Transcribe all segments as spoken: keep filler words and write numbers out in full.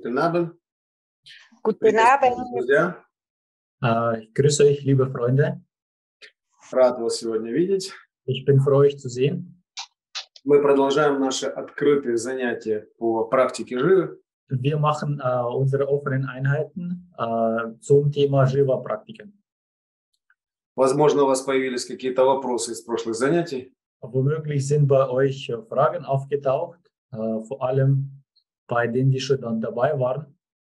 Guten Abend. Guten Abend. Друзья. Äh, ich grüße euch, liebe Freunde. Rad вас сегодня видеть. Ich bin froh, euch zu sehen. Мы продолжаем наши открытые занятия по практике Живы. Wir machen äh, unsere offenen Einheiten äh, zum Thema Jiva-Praktiken. Возможно, у вас появились какие-то вопросы из прошлых занятий. Womöglich sind bei euch äh, Fragen aufgetaucht, äh, vor allem bei denen, die schon dann dabei waren.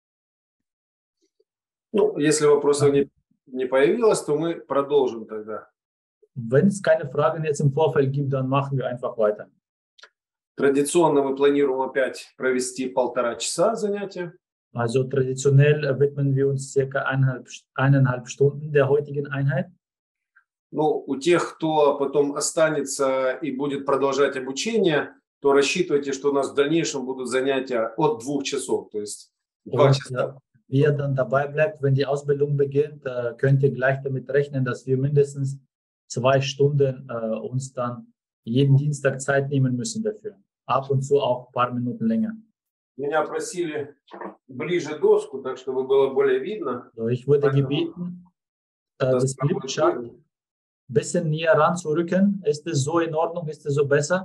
Ну, если вопросов не, не появилось, то мы продолжим тогда. Wenn es keine Fragen jetzt im Vorfeld gibt, dann machen wir einfach weiter. Традиционно мы планируем опять провести полтора часа занятия. Also traditionell äh, widmen wir uns circa eineinhalb, eineinhalb Stunden der heutigen Einheit. Ну, у тех, кто потом останется и будет продолжать обучение, то рассчитывайте, что у нас в дальнейшем будут занятия от двух часов, то есть два Und, часа. äh, wer dann dabei bleibt, wenn die Ausbildung beginnt, äh, könnt ihr gleich damit rechnen, dass wir mindestens zwei Stunden äh, uns dann jeden Dienstag Zeit nehmen müssen dafür. Ab und zu auch ein paar Minuten länger. Меня просили ближе доску, так чтобы было более видно. So, ich wurde gebeten, äh, das Flipchart ein bisschen näher ranzurücken. Ist es so in Ordnung? Ist es so besser?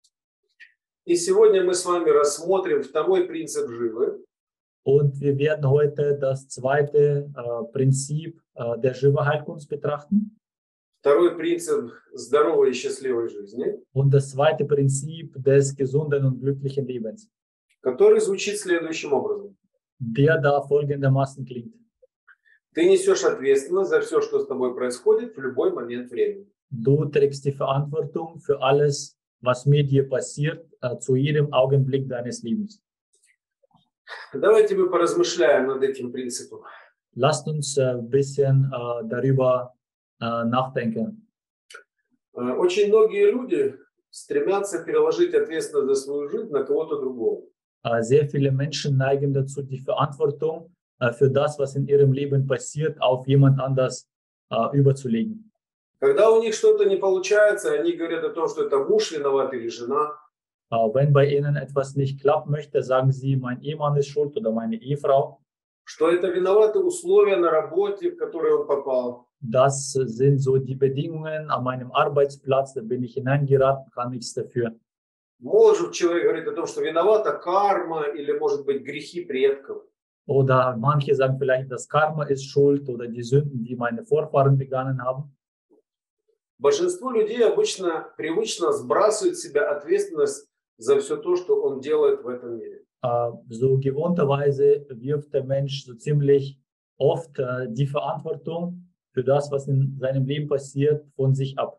И сегодня мы с вами рассмотрим второй принцип Живы. Und wir werden heute das zweite äh, Prinzip äh, der Jiva-Heilkunst betrachten. Второй принцип здоровой и счастливой жизни, Und das zweite Prinzip des gesunden und glücklichen Lebens, который звучит следующим образом. der da folgendermaßen klingt. Ты несешь ответственность за все, что с тобой происходит в любой момент времени. Du trägst die Verantwortung für alles, was mit dir passiert, äh, zu jedem Augenblick deines Lebens. Давайте мы поразмышляем над этим принципом. Lasst uns ein äh, bisschen äh, darüber äh, nachdenken. Э, Очень многие люди стремятся переложить ответственность за свою жизнь на кого-то другого. Äh, sehr viele Menschen neigen dazu, die Verantwortung äh, für das, was in ihrem Leben passiert, auf jemand anders äh, überzulegen. Когда у них что-то не получается, они говорят о том, что это муж виноват или жена. Äh, wenn bei ihnen etwas nicht klappen möchte, sagen sie, mein Ehemann ist schuld oder meine Ehefrau. Что это виноваты условия на работе, в которые он попал. Das sind so die Bedingungen an meinem Arbeitsplatz, da bin ich hineingeraten, kann nichts dafür. Может человек говорит о том, что виновата карма или, может быть, грехи предков. Oder manche sagen vielleicht, das Karma ist schuld oder die Sünden, die meine Vorfahren begangen haben. Большинство людей обычно привычно сбрасывает с себя ответственность за все то, что он делает в этом мире. Uh, so gewohnterweise wirft der Mensch so ziemlich oft uh, die Verantwortung für das, was in seinem Leben passiert, von sich ab.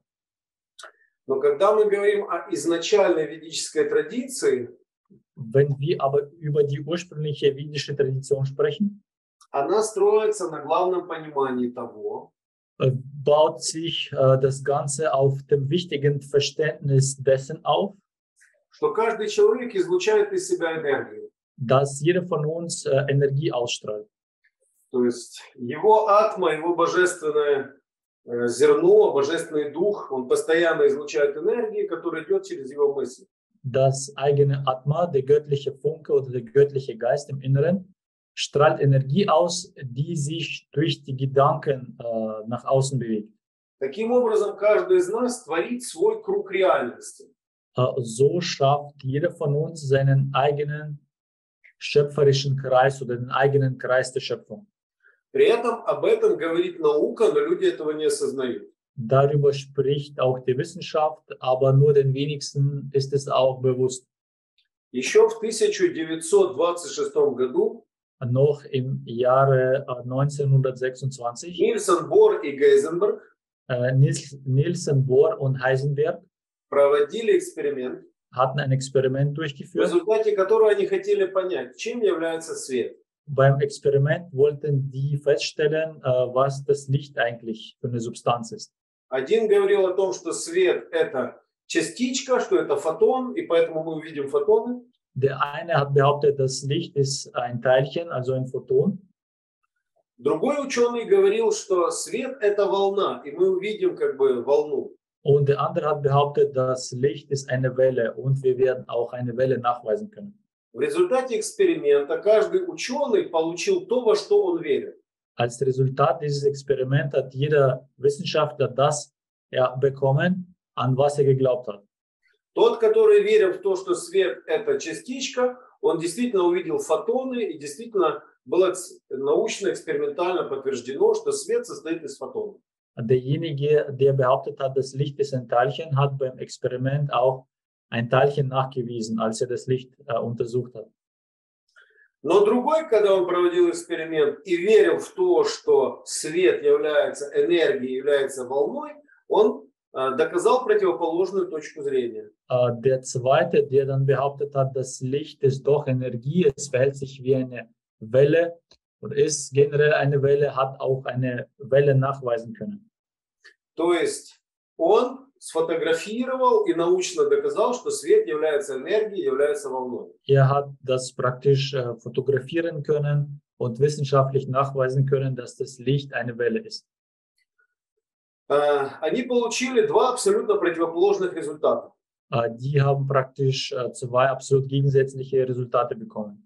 Но когда мы говорим о изначальной ведической традиции, Wenn wir aber über die ursprüngliche vedische Tradition sprechen, она строится на главном понимании того, uh, baut sich uh, das Ganze auf dem wichtigen Verständnis dessen auf, что каждый человек излучает из себя энергию. dass jeder von uns uh, Energie ausstrahlt. То есть его атма, его божественное э, зерно, божественный дух, он постоянно излучает энергию, которая идет через его мысли. Das eigene Atma, der göttliche Funke oder der göttliche Geist im Inneren, strahlt Energie aus, die sich durch die Gedanken äh, nach außen bewegt. Таким образом, каждый из нас творит свой круг реальности. Äh, so schafft jeder von uns seinen eigenen schöpferischen Kreis oder den eigenen Kreis der Schöpfung. При этом об этом говорит наука, но люди этого не осознают. Darüber spricht auch die Wissenschaft, aber nur den wenigsten ist es auch bewusst. Еще в тысяча девятьсот двадцать шестом году Noch im Jahre äh, neunzehnhundertsechsundzwanzig Нильсон Бор и Гейзенберг äh, Niels, Nielsen Bohr und Heisenberg проводили эксперимент, hatten ein Experiment в durchgeführt. результате которого они хотели понять, чем является свет. Beim Experiment wollten die feststellen, äh, was das Licht eigentlich für eine Substanz ist. Один говорил о том, что свет – это частичка, что это фотон, и поэтому мы увидим фотоны. Der eine hat behauptet, das Licht ist ein Teilchen, also ein Photon. Другой ученый говорил, что свет – это волна, и мы увидим как бы волну. Und der andere hat behauptet, das Licht ist eine Welle und wir werden auch eine Welle nachweisen können. В результате эксперимента каждый ученый получил то, во что он верит. Als Resultat dieses Experiments hat jeder Wissenschaftler das ja, bekommen, an was er geglaubt hat. Тот, который верил в то, что свет – это частичка, он действительно увидел фотоны, и действительно было научно-экспериментально подтверждено, что свет состоит из фотонов. Derjenige, der behauptet hat, das Licht ist ein Teilchen, hat beim Experiment auch ein Teilchen nachgewiesen, als er das Licht äh, untersucht hat. Но другой, когда он проводил эксперимент и верил в то, что свет является энергией, является волной, он äh, доказал противоположную точку зрения. Äh, der zweite, der dann behauptet hat, das Licht ist doch Energie, es verhält sich wie eine Welle und ist generell eine Welle, hat auch eine Welle nachweisen können. То есть он сфотографировал и научно доказал, что свет является энергией, является волной. Er hat das praktisch äh, fotografieren können und wissenschaftlich nachweisen können, dass das Licht eine Welle ist. Äh, они получили два абсолютно противоположных результата. Äh, die haben praktisch äh, zwei absolut gegensätzliche Resultate bekommen.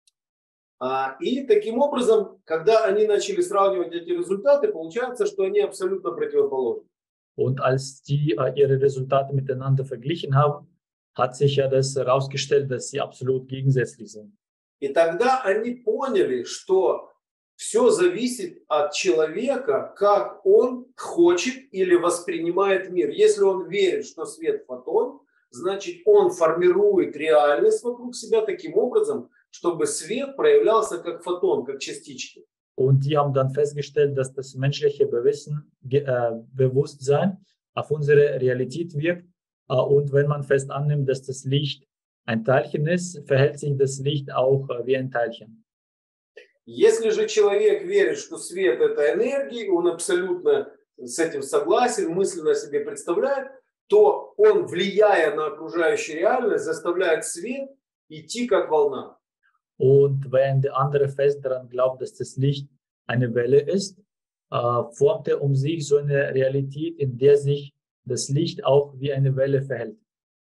Äh, и таким образом, когда они начали сравнивать эти результаты, получается, что они абсолютно противоположны. Und als die äh, ihre Resultate miteinander verglichen haben, hat sich ja das herausgestellt, dass sie absolut gegensätzlich sind. И тогда они поняли, что все зависит от человека, как он хочет или воспринимает мир. Если он верит, что свет фотон, значит он формирует реальность вокруг себя таким образом, чтобы свет проявлялся как фотон, как частички. Und die haben dann festgestellt, dass das menschliche Bewissen, äh, Bewusstsein auf unsere Realität wirkt. Äh, und wenn man fest annimmt, dass das Licht ein Teilchen ist, verhält sich das Licht auch äh, wie ein Teilchen. Если же человек верит, что свет – это энергия, он абсолютно с этим согласен, мысленно себе представляет, то он, влияя на окружающую реальность, заставляет свет идти как волна. Und wenn der andere fest daran glaubt, dass das Licht eine Welle ist, äh, formt er um sich so eine Realität, in der sich das Licht auch wie eine Welle verhält.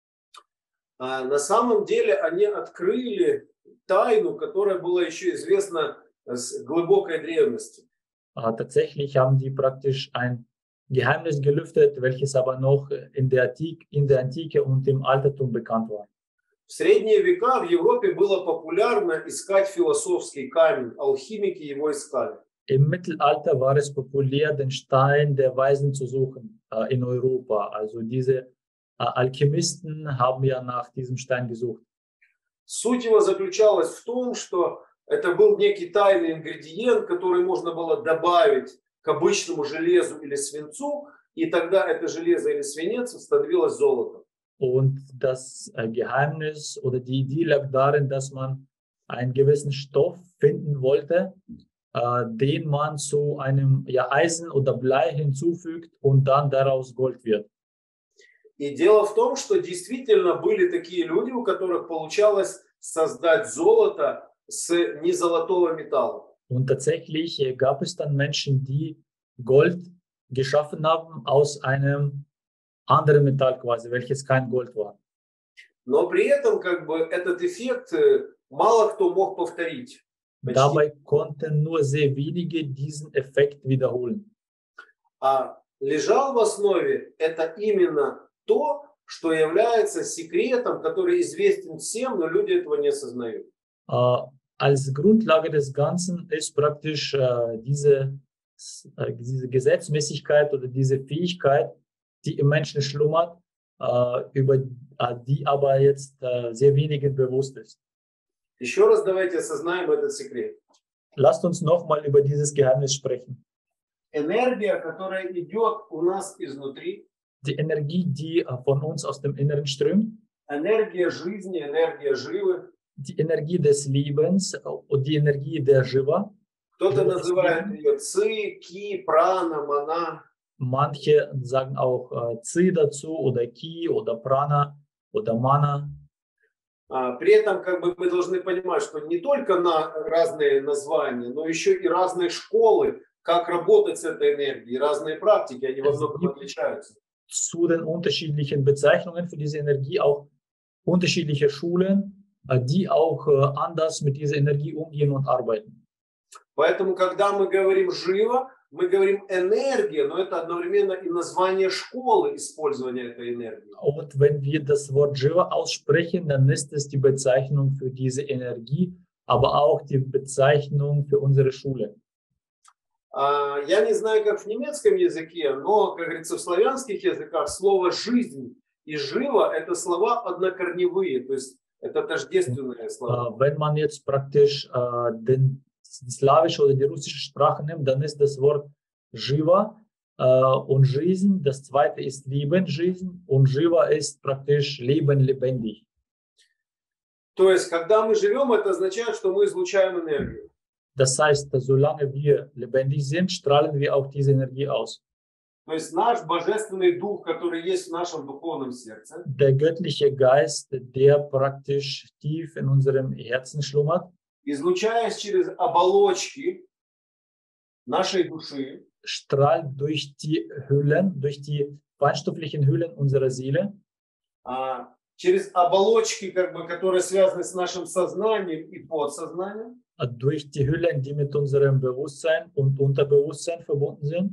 А на самом деле они открыли тайну, которая была еще известна с глубокой древности. Äh, tatsächlich haben die praktisch ein Geheimnis gelüftet, welches aber noch in der, Antike, in der Antike und im Altertum bekannt war. В средние века в Европе было популярно искать философский камень, алхимики его искали. Im Mittelalter war es populär, den Stein der Weisen zu suchen äh, in Europa. Also diese äh, Alchemisten haben ja nach diesem Stein gesucht. Суть его заключалась в том, что это был некий тайный ингредиент, который можно было добавить к обычному железу или свинцу, и тогда это железо или свинец становилось золотом. Und das äh, Geheimnis oder die Idee lag darin, dass man einen gewissen Stoff finden wollte, äh, den man zu einem ja, Eisen oder Blei hinzufügt und dann daraus Gold wird. И дело в том, что действительно были такие люди, у которых получалось создать золото с незолотого металла. Und tatsächlich äh, gab es dann Menschen, die Gold geschaffen haben aus einem andere Metall quasi, welches kein Gold war. Но при этом как бы этот эффект мало кто мог повторить. Dabei konnten nur sehr wenige diesen Effekt wiederholen. А лежал в основе это именно то, что является секретом, который известен всем, но люди этого не осознают. Uh, als Grundlage des Ganzen ist praktisch uh, diese, uh, diese Gesetzmäßigkeit oder diese Fähigkeit, die im Menschen schlummert, äh, über äh, die aber jetzt äh, sehr wenigen bewusst ist. Еще раз давайте осознаем этот секрет. Lasst uns nochmal über dieses Geheimnis sprechen. Энергия, которая идет у нас изнутри, Die Energie, die äh, von uns aus dem Inneren strömt, энергия жизни, энергия живы. die Energie des Lebens und die Energie der Shiva. Кто-то называет ее ци, ки, прана, мана. Manche sagen auch äh, Zi dazu oder Ki oder Prana oder Mana. А, при этом как бы мы должны понимать, что не только на разные названия, но еще и разные школы, как работать с этой энергией, разные практики, они во многом отличаются. Zu den unterschiedlichen Bezeichnungen für diese Energie auch unterschiedliche Schulen, äh, die auch äh, anders mit dieser Energie umgehen und arbeiten. Поэтому, когда мы говорим «живо», мы говорим «энергия», но это одновременно и название школы использования этой энергии. Und wenn wir das Wort Jiva aussprechen, dann ist es die Bezeichnung für diese Energie, aber auch die Bezeichnung für unsere Schule. Я не знаю, как в немецком языке, но, как говорится, в славянских языках слово «жизнь» и «живо» – это слова однокорневые, то есть это тождественные слова. Wenn man jetzt praktisch äh, den, die slawische oder die russische Sprache nimmt, dann ist das Wort Jiva äh, und Жизнь, das zweite ist Leben, Жизнь, und Jiva ist praktisch Leben, lebendig. То есть, когда мы живем, это означает, что мы излучаем энергию. Das heißt, solange wir lebendig sind, strahlen wir auch diese Energie aus. То есть наш божественный дух, который есть в нашем духовном сердце, Der göttliche Geist, der praktisch tief in unserem Herzen schlummert, излучаясь через оболочки нашей души, strahlt durch die Hüllen, durch die feinstofflichen Hüllen unserer Seele, а, через оболочки, как бы, которые связаны с нашим сознанием и подсознанием, durch die Hüllen, die mit unserem Bewusstsein und Unterbewusstsein verbunden sind,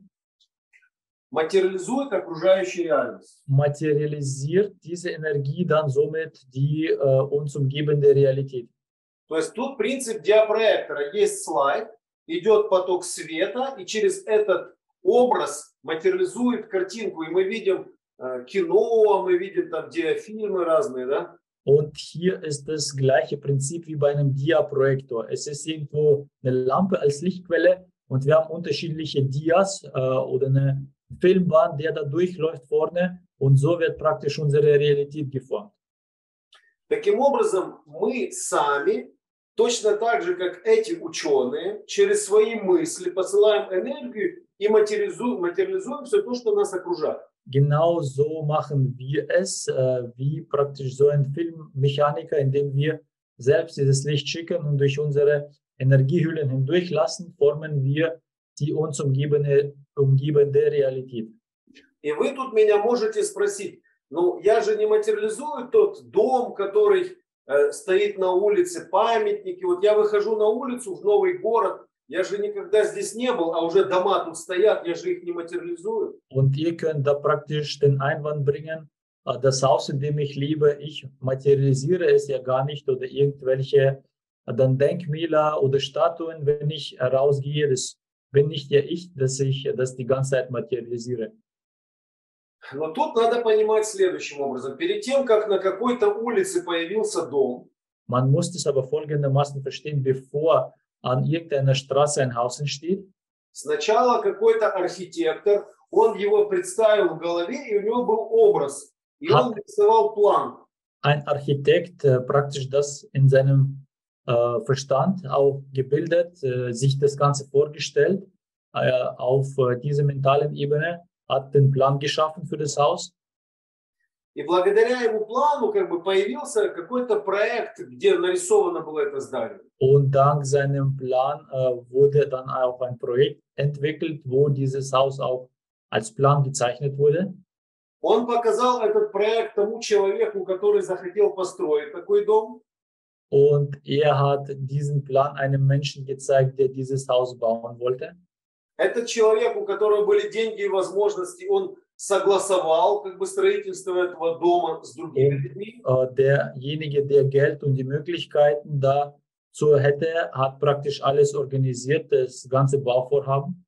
материализует окружающую реальность. materialisiert diese Energie dann somit die äh, uns umgebende Realität. То есть тут принцип диапроектора. Есть слайд, идет поток света, и через этот образ материализует картинку. И мы видим э, кино, мы видим там диафильмы разные, да? Und hier ist das gleiche Prinzip wie bei einem Dia-Projektor. Es ist irgendwo eine Lampe als Lichtquelle und wir haben unterschiedliche Dias äh, oder eine Filmbahn, der da durchläuft vorne, und so wird praktisch unsere Realität geformt. Таким образом, мы сами, точно так же, как эти ученые, через свои мысли посылаем энергию и материализуем, материализуем все то, что нас окружает. Genau so machen wir es, äh, wie praktisch so ein Filmmechaniker, indem wir selbst dieses Licht schicken und durch unsere Energiehüllen hindurchlassen, formen wir die uns umgebende, umgebende Realität. И вы тут меня можете спросить, ну я же не материализую тот дом, который э, стоит на улице, памятники. Вот я выхожу на улицу в новый город, я же никогда здесь не был, а уже дома тут стоят, я же их не материализую. Und ihr könnt da praktisch den Einwand bringen, äh, das Haus, in dem ich lebe, ich materialisiere es ja gar nicht, oder irgendwelche äh, dann Denkmäler oder Statuen, wenn ich rausgehe, das bin nicht ja ich, dass ich das die ganze Zeit materialisiere. Но тут надо понимать следующим образом. Перед тем, как на какой-то улице появился дом, Man muss das aber folgendermaßen verstehen, bevor an irgendeiner Straße ein Haus entsteht. сначала какой-то архитектор, он его представил в голове, и у него был образ, и он нарисовал план. Ein Architekt äh, praktisch das in seinem äh, Verstand auch gebildet, äh, sich das Ganze vorgestellt, äh, auf äh, dieser mentalen Ebene, hat den Plan geschaffen für das Haus. И благодаря его плану как бы появился какой-то проект, где нарисовано было это здание. Und dank seinem Plan äh, wurde dann auch ein Projekt entwickelt, wo dieses Haus auch als Plan gezeichnet wurde. Он показал этот проект тому человеку, который захотел построить такой дом. Und er hat diesen Plan einem Menschen gezeigt, der dieses Haus bauen wollte. Этот человек, у которого были деньги и возможности, он согласовал как бы строительство этого дома с другими людьми. Äh, derjenige, der Geld und die Möglichkeiten dazu hätte, hat praktisch alles organisiert, das ganze Bauvorhaben.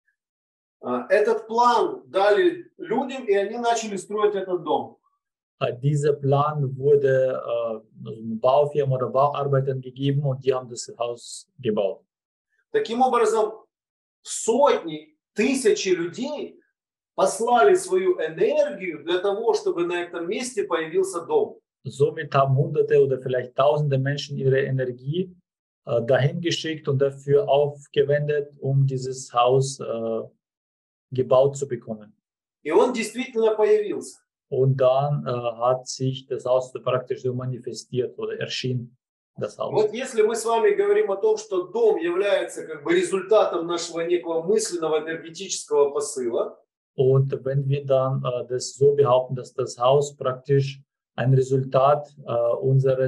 Этот план дали людям, и они начали строить этот дом. Äh, dieser Plan wurde äh, Baufirmen oder Bauarbeitern gegeben und die haben das Haus gebaut. Таким образом, сотни, тысячи людей послали свою энергию для того, чтобы на этом месте появился дом. Somit haben Hunderte oder vielleicht Tausende Menschen ihre Energie äh, dahin geschickt und dafür aufgewendet, um dieses Haus äh, gebaut zu bekommen. И он действительно появился. Und dann äh, hat sich das Haus praktisch so manifestiert oder erschien das Haus. Вот если мы с вами говорим о том, что дом является как бы результатом нашего некого мысленного энергетического посыла, Und wenn wir dann äh, das so behaupten, dass das Haus praktisch ein Resultat äh, unseres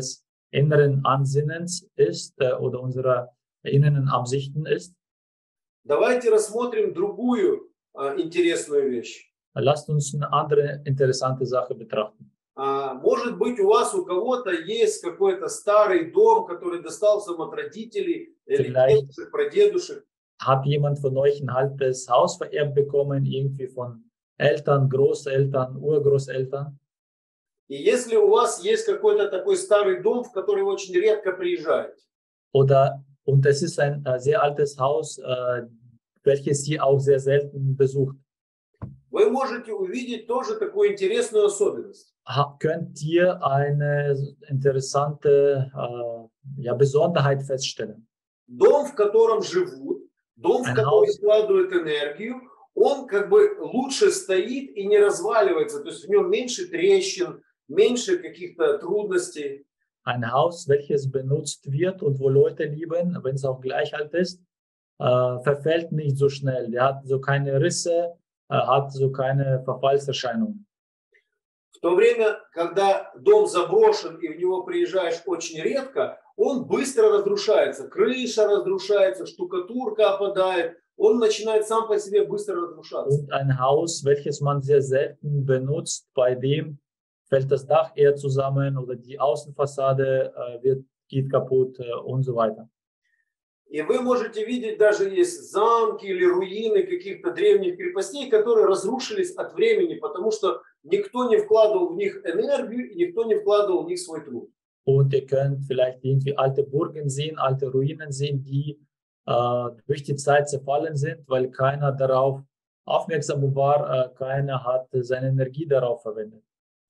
inneren Ansinnens ist äh, oder unserer inneren Absichten ist. Давайте рассмотрим другую а, интересную вещь. Lasst uns eine andere interessante Sache betrachten. А, может быть, у вас, у кого-то есть какой-то старый дом, который достался вам от родителей или Vielleicht. дедушек, прадедушек. Hat jemand von euch ein altes Haus vererbt bekommen, irgendwie von Eltern, Großeltern, Urgroßeltern? И если у вас есть какой-то такой старый дом, в который вы очень редко приезжаете, Oder, und es ist ein äh, sehr altes Haus, äh, welches ihr auch sehr selten besucht, вы можете увидеть тоже такую интересную особенность. ha- könnt ihr eine interessante äh, ja, Besonderheit feststellen. Дом, в котором живут, дом, в Ein который Haus. вкладывают энергию, он как бы лучше стоит и не разваливается. То есть в нем меньше трещин, меньше каких-то трудностей. Ein Haus, welches benutzt wird und wo Leute lieben, wenn es auch gleich alt ist, äh, verfällt nicht so schnell. Der hat so keine Risse, äh, hat so keine Verfallserscheinungen. В то время, когда дом заброшен и в него приезжаешь очень редко, он быстро разрушается. Крыша разрушается, штукатурка опадает. Он начинает сам по себе быстро разрушаться. Und ein Haus, welches man sehr selten benutzt, bei dem fällt das Dach eher zusammen oder die Außenfassade äh, wird, geht kaputt äh, und so weiter. И вы можете видеть, даже есть замки или руины каких-то древних крепостей, которые разрушились от времени, потому что никто не вкладывал в них энергию и никто не вкладывал в них свой труд. Und ihr könnt vielleicht irgendwie alte Burgen sehen, alte Ruinen sehen, die äh, durch die Zeit zerfallen sind, weil keiner darauf aufmerksam war, äh, keiner hat seine Energie darauf verwendet.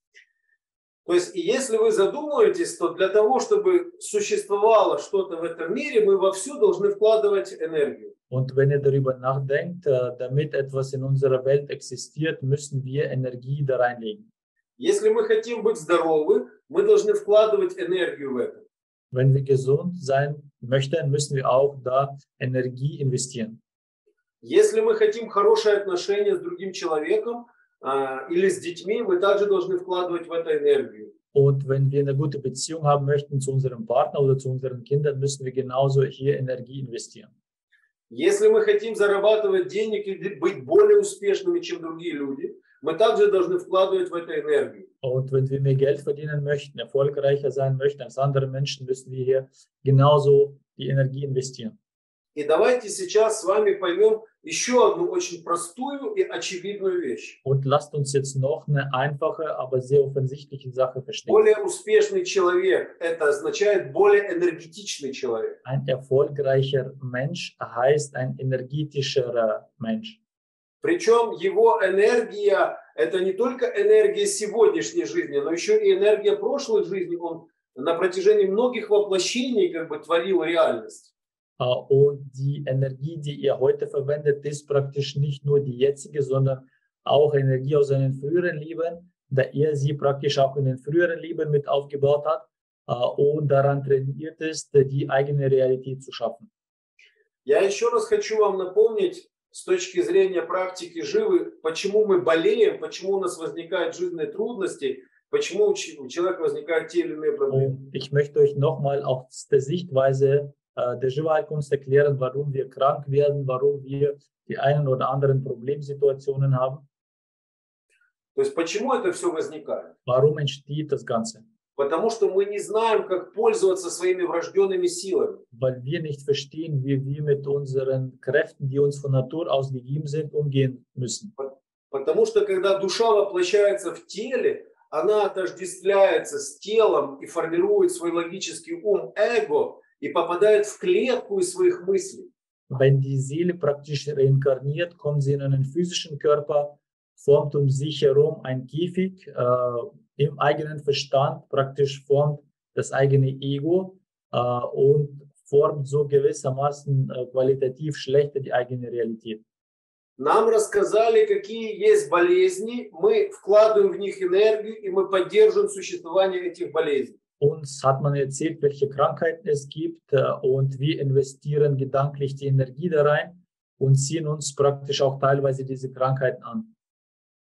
То есть, и если вы задумаетесь, то для того, чтобы существовало что-то в этом мире, мы вовсю должны вкладывать энергию. Und wenn ihr darüber nachdenkt, äh, damit etwas in unserer Welt existiert, müssen wir Energie da reinlegen. Если мы хотим быть здоровы, мы должны вкладывать энергию в это. Wenn wir gesund sein möchten, müssen wir auch da Energie investieren. Если мы хотим хорошие отношения с другим человеком а, или с детьми, мы также должны вкладывать в это энергию. Und wenn wir eine gute Beziehung haben möchten zu unserem Partner oder zu unseren Kindern, müssen wir genauso hier Energie investieren. Если мы хотим зарабатывать денег и быть более успешными, чем другие люди, мы также должны вкладывать в это энергию. Und wenn wir mehr Geld verdienen möchten, erfolgreicher sein möchten als andere Menschen, müssen wir hier genauso die Energie investieren. И давайте сейчас с вами поймем еще одну очень простую и очевидную вещь. Und lasst uns jetzt noch eine einfache, aber sehr offensichtliche Sache verstehen. Более успешный человек – это означает более энергетичный человек. Ein erfolgreicher Mensch heißt ein energetischerer Mensch. Причем его энергия – это не только энергия сегодняшней жизни, но еще и энергия прошлой жизни. Он на протяжении многих воплощений как бы творил реальность. Uh, und die Energie, die ihr heute verwendet, ist praktisch nicht nur die jetzige, sondern auch Energie aus seinen früheren Leben, da er sie praktisch auch in den früheren Leben mit aufgebaut hat uh, und daran trainiert ist, die eigene Realität zu schaffen. Я еще раз хочу вам напомнить с точки зрения практики живы, почему мы болеем, почему у нас возникают жизненные трудности, почему у человека возникают те или иные проблемы. Und ich möchte euch nochmal aus der Sichtweise der Shiva-Heilkunst erklären, warum wir krank werden, warum wir die einen oder anderen Problemsituationen haben. То есть почему это все возникает? Warum entsteht das Ganze? Потому что мы не знаем, как пользоваться своими врожденными силами. Weil wir nicht verstehen, wie wir mit unseren Kräften, die uns von Natur aus gegeben sind, umgehen müssen. Потому что когда душа воплощается в теле, она отождествляется с телом и формирует свой логический ум, эго, и попадает в клетку из своих мыслей. Wenn die Seele praktisch reinkarniert, kommt sie in einen physischen Körper, formt um sich herum ein Käfig, äh, im eigenen Verstand praktisch formt das eigene Ego äh, und formt so gewissermaßen äh, qualitativ schlechter die eigene Realität. Нам рассказали, какие есть болезни, мы вкладываем в них энергию, и мы поддерживаем существование этих болезней. Uns hat man erzählt, welche Krankheiten es gibt äh, und wir investieren gedanklich die Energie da rein und ziehen uns praktisch auch teilweise diese Krankheiten an.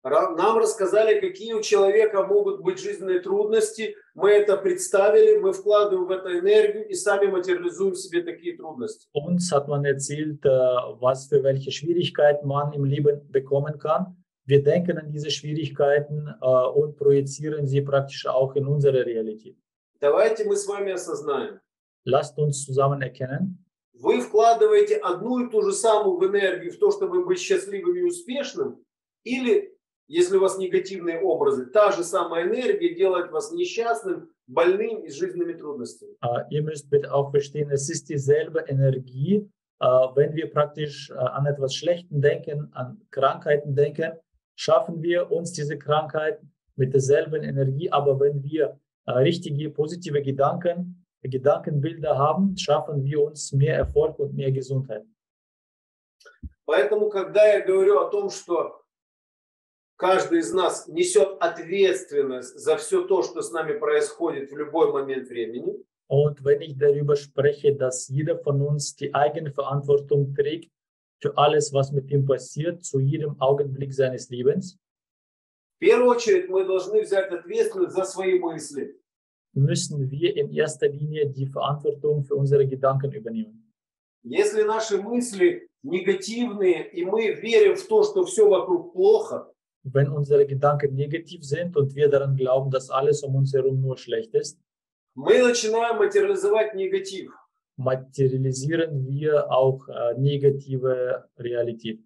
Ра- Нам рассказали, какие у человека могут быть жизненные трудности. Мы это представили, мы вкладываем в это энергию и сами материализуем в себе такие трудности. Uns hat man erzählt, äh, was für welche Schwierigkeiten man im Leben bekommen kann. Wir denken an diese Schwierigkeiten äh, und projizieren sie praktisch auch in unsere Realität. Давайте мы с вами осознаем. Lasst uns zusammen erkennen, Вы вкладываете одну и ту же самую энергию в то, чтобы быть счастливым и успешным, или, если у вас негативные образы, та же самая энергия делает вас несчастным, больным и с жизненными трудностями. äh, ihr müsst bitte auch verstehen, es ist dieselbe Energie, äh, wenn wir praktisch äh, an etwas Schlechtem denken, an Krankheiten denken, schaffen wir uns diese Krankheit mit derselben Energie, aber wenn wir äh, richtige, positive Gedanken, Gedankenbilder haben, schaffen wir uns mehr Erfolg und mehr Gesundheit. Поэтому, когда я говорю о том, что каждый из нас несет ответственность за все то, что с нами происходит в любой момент времени, Und wenn ich darüber spreche, dass jeder von uns die eigene Verantwortung trägt für alles, was mit ihm passiert, zu jedem Augenblick seines Lebens, в первую очередь мы должны взять ответственность за свои мысли. müssen wir in erster Linie die Verantwortung für unsere Gedanken übernehmen. Если наши мысли негативные, и мы верим в то, что все вокруг плохо, Wenn unsere Gedanken negativ sind und wir daran glauben, dass alles um uns herum nur schlecht ist, мы начинаем материализовать негатив. materialisieren wir auch äh, negative Realität.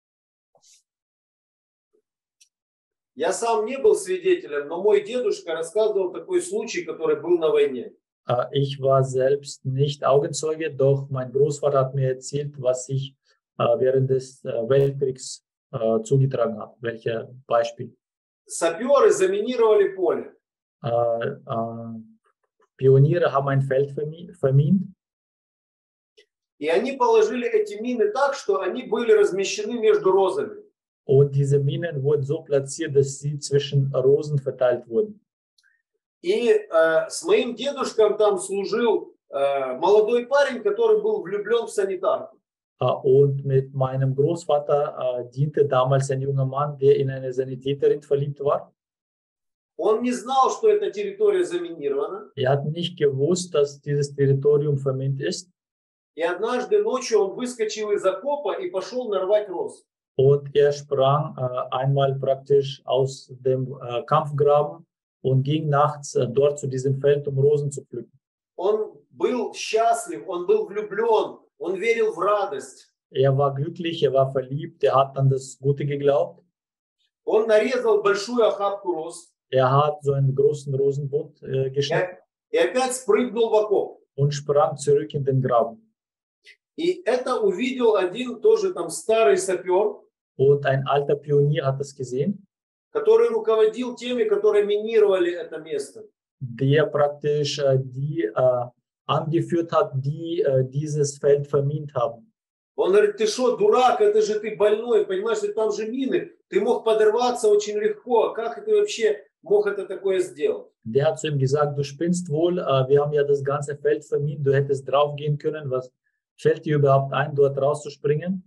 Я сам не был свидетелем, но мой дедушка рассказывал такой случай, который был на войне. Äh, ich war selbst nicht Augenzeuge, doch mein Großvater hat mir erzählt, was sich äh, während des äh, Weltkriegs äh, zugetragen hat. Welche Beispiel? Саперы заминировали поле. Äh, äh, Pioniere haben ein Feld vermi- vermint И они положили эти мины так, что они были размещены между розами. und diese Minen wurden so platziert, dass sie zwischen Rosen verteilt wurden. И э, с моим дедушком там служил э, молодой парень, который был влюблен в санитарку. Äh, und mit meinem Großvater äh, diente damals ein junger Mann, der in eine Sanitäterin verliebt war. Он не знал, что эта территория заминирована. Er hat nicht gewusst, dass dieses Territorium vermint ist. И однажды ночью он выскочил из окопа и пошел нарвать роз. Und er sprang äh, einmal praktisch aus dem äh, Kampfgraben und ging nachts äh, dort zu diesem Feld, um Rosen zu pflücken. Он был счастлив, он был влюблен, он верил в радость. Er war glücklich, er war verliebt, er hat an das Gute geglaubt. Он нарезал большую охапку роз Er hat so einen großen Rosenbund äh, geschnitten и опять спрыгнул в окоп. und sprang zurück in den Graben. И это увидел один тоже там старый сапер, Und ein alter Pionier hat das gesehen, который руководил теми, которые минировали это место. der praktisch äh, die äh, angeführt hat, die äh, dieses Feld vermint haben. Он говорит, ты что, дурак, это же ты больной, понимаешь, что там же мины, ты мог подорваться очень легко, как ты вообще мог это такое сделать? Der hat zu ihm gesagt, du spinnst wohl, äh, wir haben ja das ganze Feld vermint, du hättest draufgehen können, was fällt dir überhaupt ein, dort rauszuspringen?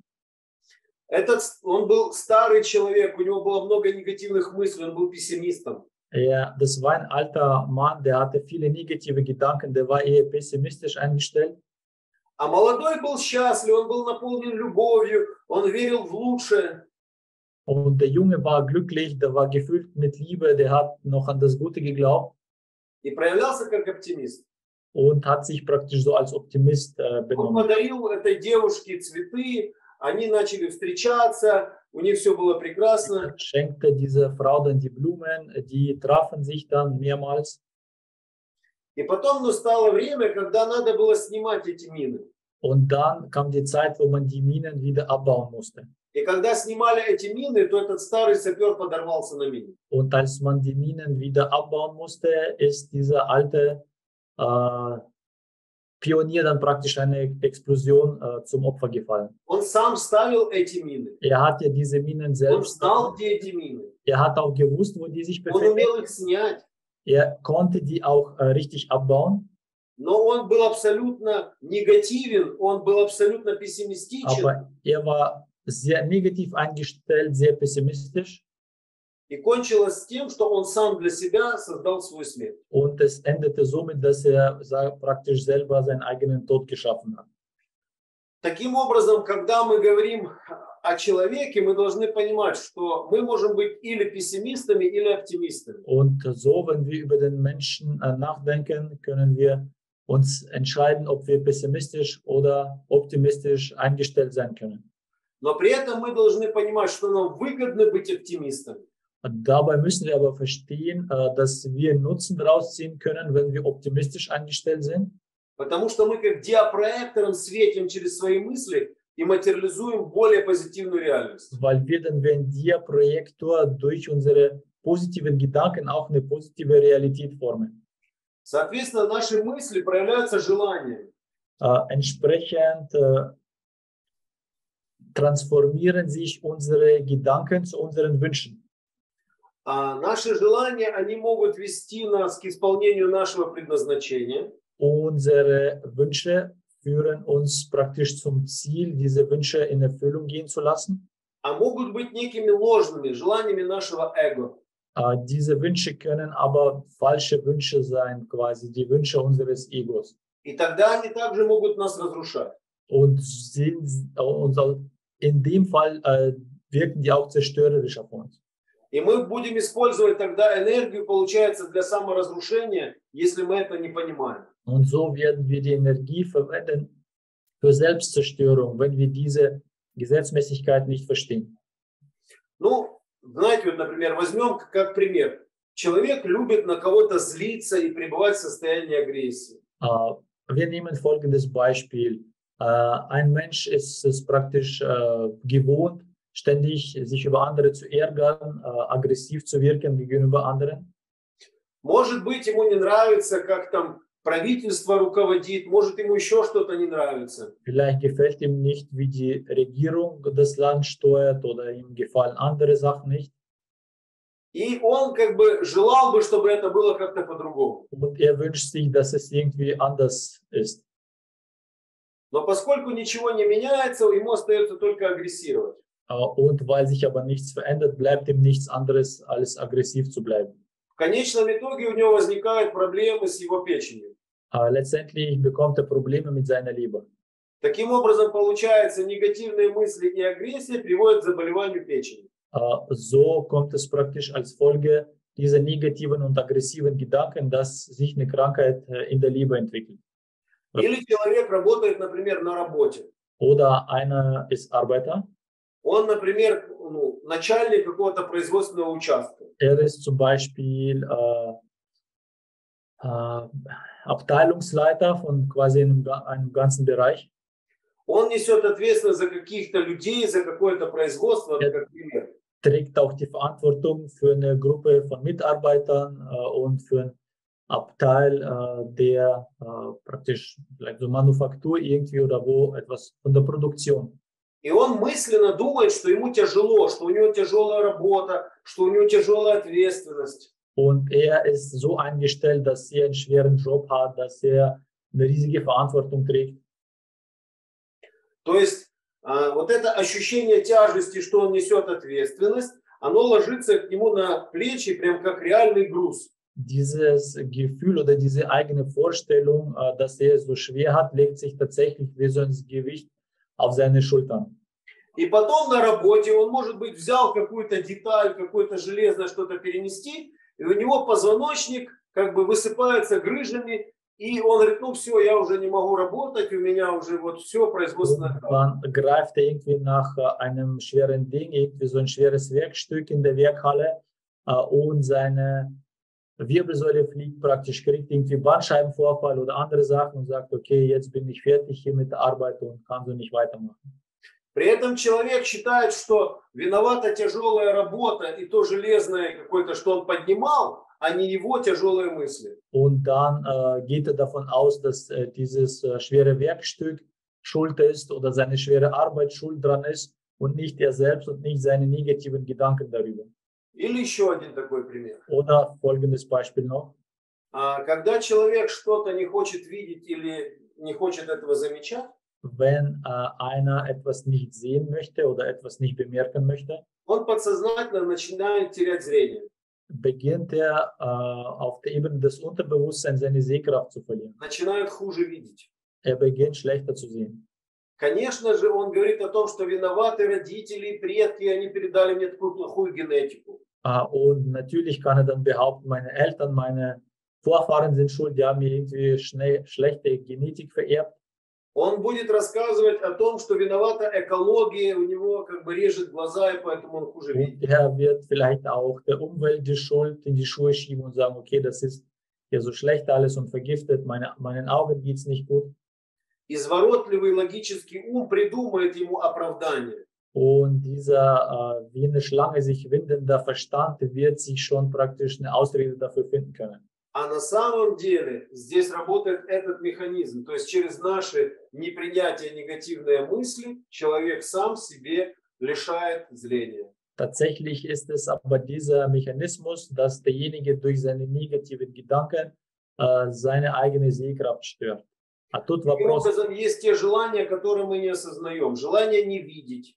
Этот, он был старый человек, у него было много негативных мыслей, он был пессимистом. Er, das war ein alter Mann, der hatte viele negative Gedanken, der war eher pessimistisch eingestellt. А молодой был счастлив, он был наполнен любовью, он верил в лучшее. Und der Junge war glücklich, der war gefüllt mit Liebe, der hat noch an das Gute geglaubt И проявлялся как оптимист. und hat sich praktisch so als Optimist äh, Он benommen. подарил этой девушке цветы, они начали встречаться, у них все было прекрасно. Er schenkte dieser Frau dann die Blumen, die trafen sich dann mehrmals. И потом настало время, когда надо было снимать эти мины. Und dann kam die Zeit, wo man die Minen wieder abbauen musste. И когда снимали эти мины, то этот старый сапер подорвался на мине. Und als man die Minen wieder abbauen musste, ist dieser alte äh, Pionier dann praktisch eine Explosion äh, zum Opfer gefallen. Он сам ставил эти мины. Er hat ja diese Minen Он selbst, знал, где эти мины. er hat auch gewusst, wo die sich Он befinden. умел их снять. Er konnte die auch äh, richtig abbauen, Но он был абсолютно негативен, он был абсолютно пессимистичен. aber er war sehr negativ eingestellt, sehr pessimistisch. и кончилось тем, что он сам для себя создал свой смерть. Und es endete somit, dass er sa- praktisch selber seinen eigenen Tod geschaffen hat. Таким образом, когда мы говорим о человеке, мы должны понимать, что мы можем быть или пессимистами, или оптимистами. Und so, wenn wir über den Menschen äh, nachdenken, können wir uns entscheiden, ob wir pessimistisch oder optimistisch eingestellt sein können. Но при этом мы должны понимать, что нам выгодно быть оптимистами. Und dabei müssen wir aber verstehen, äh, dass wir Nutzen daraus ziehen können, wenn wir optimistisch eingestellt sind. Потому что мы как диапроектором светим через свои мысли и материализуем более позитивную реальность. Weil wir dann wie ein Dia-Projektor durch unsere positiven Gedanken auch eine positive Realität formen. Соответственно, наши мысли проявляются желанием. Äh, entsprechend äh, transformieren sich unsere Gedanken zu unseren Wünschen. А наши желания, они могут вести нас к исполнению нашего предназначения. Unsere Wünsche führen uns praktisch zum Ziel, diese Wünsche in Erfüllung gehen zu lassen. А могут быть некими ложными желаниями нашего эго. Äh, diese Wünsche können aber falsche Wünsche sein, quasi die Wünsche unseres Egos. И тогда они также могут нас разрушать. Und, sind, und in dem Fall äh, wirken die auch zerstörerisch auf uns. И мы будем использовать тогда энергию, получается, для саморазрушения, если мы это не понимаем. Und so werden wir die Energie verwenden für Selbstzerstörung, wenn wir diese Gesetzmäßigkeit nicht verstehen. Ну, знаете, вот, например, возьмем как пример. Человек любит на кого-то злиться и пребывать в состоянии агрессии. Äh, wir nehmen folgendes Beispiel. Äh, ein Mensch ist es praktisch äh, gewohnt, ständig sich über andere zu ärgern, äh, aggressiv zu wirken gegenüber anderen. Может быть, ему не нравится, как там правительство руководит, может, ему еще что-то не нравится. Vielleicht gefällt ihm nicht, wie die Regierung das Land steuert oder ihm gefallen andere Sachen nicht. И он как бы желал бы, чтобы это было как-то по-другому. Und er wünscht sich, dass es irgendwie anders ist. Но поскольку ничего не меняется, ему остается только агрессировать. Äh, und weil sich aber nichts verändert, bleibt ihm nichts anderes, als aggressiv zu bleiben. В конечном итоге у него возникают проблемы с его печенью. Äh, letztendlich bekommt er Probleme mit seiner Leber. Таким образом, получается, негативные мысли и агрессия приводят к заболеванию печени. Äh, so kommt es praktisch als Folge dieser negativen und aggressiven Gedanken, dass sich eine Krankheit äh, in der Leber entwickelt. Или человек работает, например, на работе. Oder einer ist Arbeiter. Он, например, ну, начальник какого-то производственного участка. Er ist zum Beispiel äh, äh, Abteilungsleiter von quasi einem, ga- einem ganzen Bereich. Он несет ответственность за каких-то людей, за какое-то производство, Ja. как пример. Trägt auch die Verantwortung für eine Gruppe von Mitarbeitern äh, und für einen Abteil, äh, der äh, praktisch vielleicht so Manufaktur irgendwie oder wo etwas von der Produktion. И он мысленно думает, что ему тяжело, что у него тяжелая работа, что у него тяжелая ответственность. Und er ist so eingestellt, dass er einen schweren Job hat, dass er eine riesige Verantwortung trägt. То есть а, вот это ощущение тяжести, что он несет ответственность, оно ложится к нему на плечи прям как реальный груз. Dieses Gefühl oder diese eigene Vorstellung, äh, dass er es so schwer hat, legt sich tatsächlich wie so ein Gewicht auf seine Schultern. И потом на работе он, может быть, взял какую-то деталь, какое-то железное что-то перенести, и у него позвоночник как бы высыпается грыжами, и он говорит, ну все, я уже не могу работать, у меня уже вот все производственное. Und dann greift er irgendwie nach äh, einem schweren Ding, irgendwie so ein schweres Werkstück in der Werkhalle äh, und seine Wirbelsäule fliegt praktisch, kriegt irgendwie Bandscheibenvorfall oder andere Sachen und sagt, okay, jetzt bin ich fertig hier mit der Arbeit und kann so nicht weitermachen. При этом человек считает, что виновата тяжелая работа и то железное какое-то, что он поднимал, а не его тяжелые мысли. Und dann äh, geht er davon aus, dass äh, dieses äh, schwere Werkstück schuld ist oder seine schwere Arbeit schuld dran ist und nicht er selbst und nicht seine negativen Gedanken darüber. Или еще один такой пример. Oder folgendes Beispiel noch. А, Когда человек что-то не хочет видеть или не хочет этого замечать, wenn äh, einer etwas nicht sehen möchte oder etwas nicht bemerken möchte, он подсознательно начинает терять зрение. beginnt er äh, auf der Ebene des Unterbewusstseins seine Sehkraft zu verlieren. Начинает хуже видеть. Er beginnt schlechter zu sehen. Конечно же, он говорит о том, что виноваты родители и предки, они передали мне такую плохую генетику. Äh, und natürlich kann er dann behaupten, meine Eltern, meine Vorfahren sind schuld, die haben mir irgendwie schnell, schlechte Genetik vererbt. Он будет рассказывать о том, что виновата экология, у него как бы режет глаза, и поэтому он хуже видит. Und er wird vielleicht auch der Umwelt die Schuld in die Schuhe schieben und sagen, okay, das ist hier so schlecht alles und vergiftet, meine, meinen Augen geht es nicht gut. Изворотливый логический ум придумает ему оправдание. Und dieser äh, wie eine Schlange sich windender Verstand wird sich schon praktisch eine Ausrede dafür finden können. А на самом деле здесь работает этот механизм. То есть через наше непринятие негативной мысли человек сам себе лишает зрения. Tatsächlich ist es aber dieser Mechanismus, dass derjenige durch seine negativen Gedanken äh, seine eigene Sehkraft stört. А тут Таким вопрос, образом, есть те желания, которые мы не осознаем. Желание не видеть.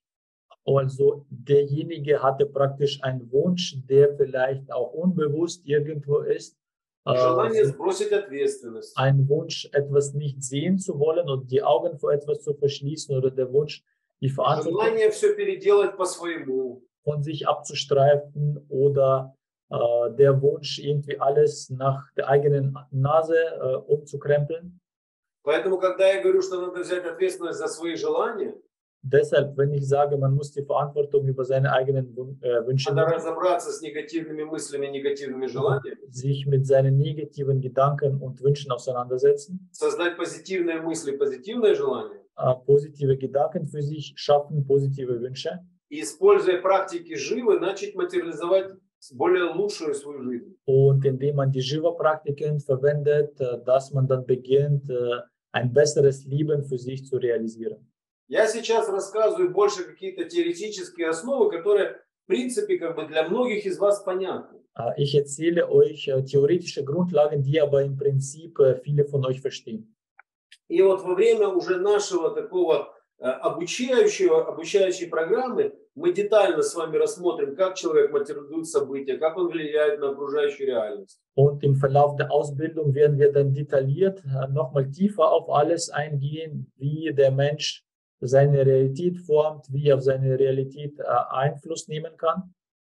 also derjenige hatte praktisch einen Wunsch, der vielleicht auch unbewusst irgendwo ist. Желание Äh, сбросить ответственность. ein Wunsch, etwas nicht sehen zu wollen und die Augen vor etwas zu verschließen oder der Wunsch, die Verantwortung Желание все переделать по-своему. von sich abzustreifen oder äh, der Wunsch, irgendwie alles nach der eigenen Nase äh, umzukrempeln. Поэтому, когда я говорю, что надо взять ответственность за свои желания, Deshalb, wenn ich sage, man muss die Verantwortung über seine eigenen Wun- äh, Wünsche надо nehmen, разобраться с негативными мыслями, негативными желаниями, sich mit seinen negativen Gedanken und Wünschen auseinandersetzen, создать позитивные мысли, позитивные желания, äh, positive Gedanken für sich schaffen, positive Wünsche и, используя практики живы, начать материализовать более лучшую свою жизнь. und indem man die Shiva-Praktiken verwendet, äh, dass man dann beginnt, äh, ein besseres Leben für sich zu realisieren. Я сейчас рассказываю больше какие-то теоретические основы, которые, в принципе, как бы для многих из вас понятны. Äh, Ich erzähle euch äh, theoretische Grundlagen, die aber im Prinzip äh, viele von euch verstehen. И вот во время уже нашего такого э, обучающего, обучающей программы мы детально с вами рассмотрим, как человек материализует события, как он влияет на окружающую реальность. Und im Verlauf der Ausbildung werden wir dann detailliert äh, nochmal tiefer auf alles eingehen, wie der Mensch seine Realität formt, wie er auf seine Realität äh, Einfluss nehmen kann.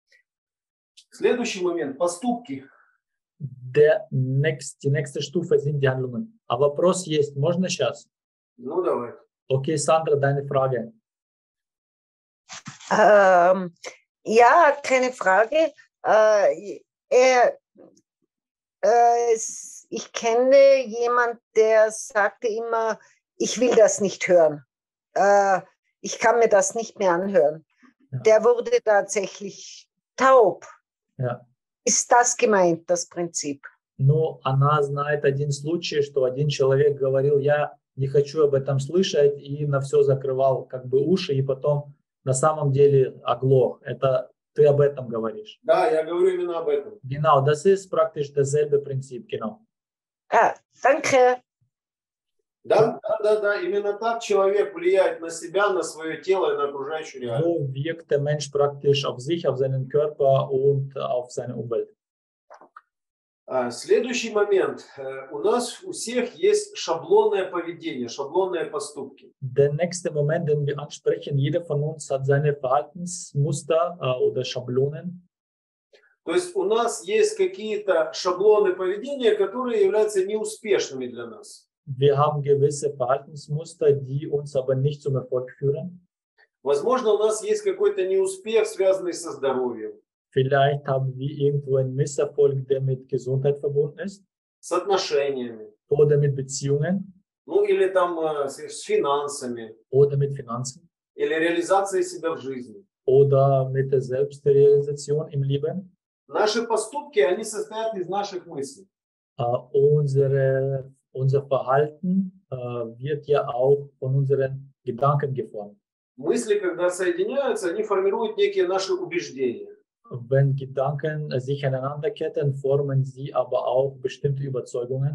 Следующий момент – поступки. Der nächst, die nächste Stufe sind die Handlungen. А вопрос есть, можно сейчас? Ну, давай. Okay, Sandra, deine Frage. Ähm, ja, keine Frage. Äh, er, äh, es- ich kenne jemand, der sagte immer, ich will das nicht hören. Äh, ich kann mir das nicht mehr anhören. Ja. Der wurde tatsächlich taub. Ja. Ist das gemeint, das Prinzip? Ну, она знает один случай, что один человек говорил, я не хочу об этом слышать, и на все закрывал как бы уши, и потом на самом деле оглох. Это ты об этом говоришь. Да, я говорю именно об этом. Genau, das ist praktisch dasselbe Prinzip, genau. Ah, danke. Да, да, да, да, именно так человек влияет на себя, на свое тело и на окружающую реальность. So wirkt der Mensch praktisch auf sich, auf seinen Körper und auf seine Umwelt. А, Следующий момент. Э, У нас у всех есть шаблонное поведение, шаблонные поступки. Der nächste Moment, den wir ansprechen, jeder von uns hat seine Verhaltensmuster äh, oder Schablonen. То есть у нас есть какие-то шаблоны поведения, которые являются неуспешными для нас. Wir haben gewisse Verhaltensmuster, die uns aber nicht zum Erfolg führen. Возможно, у нас есть какой-то неуспех, связанный со здоровьем, Vielleicht haben wir irgendwo einen Misserfolg, der mit Gesundheit verbunden ist с отношениями, oder mit Beziehungen ну или там э, с с финансами, oder mit Finanzen или реализацией себя в жизни. oder mit der Selbstrealisation im Leben. Наши поступки, они состоят из наших мыслей. Äh, unsere, unser Verhalten äh, wird ja auch von unseren Gedanken geformt. Мысли, когда соединяются, они формируют некие наши убеждения. Wenn Gedanken äh, sich aneinanderketten, formen sie aber auch bestimmte Überzeugungen.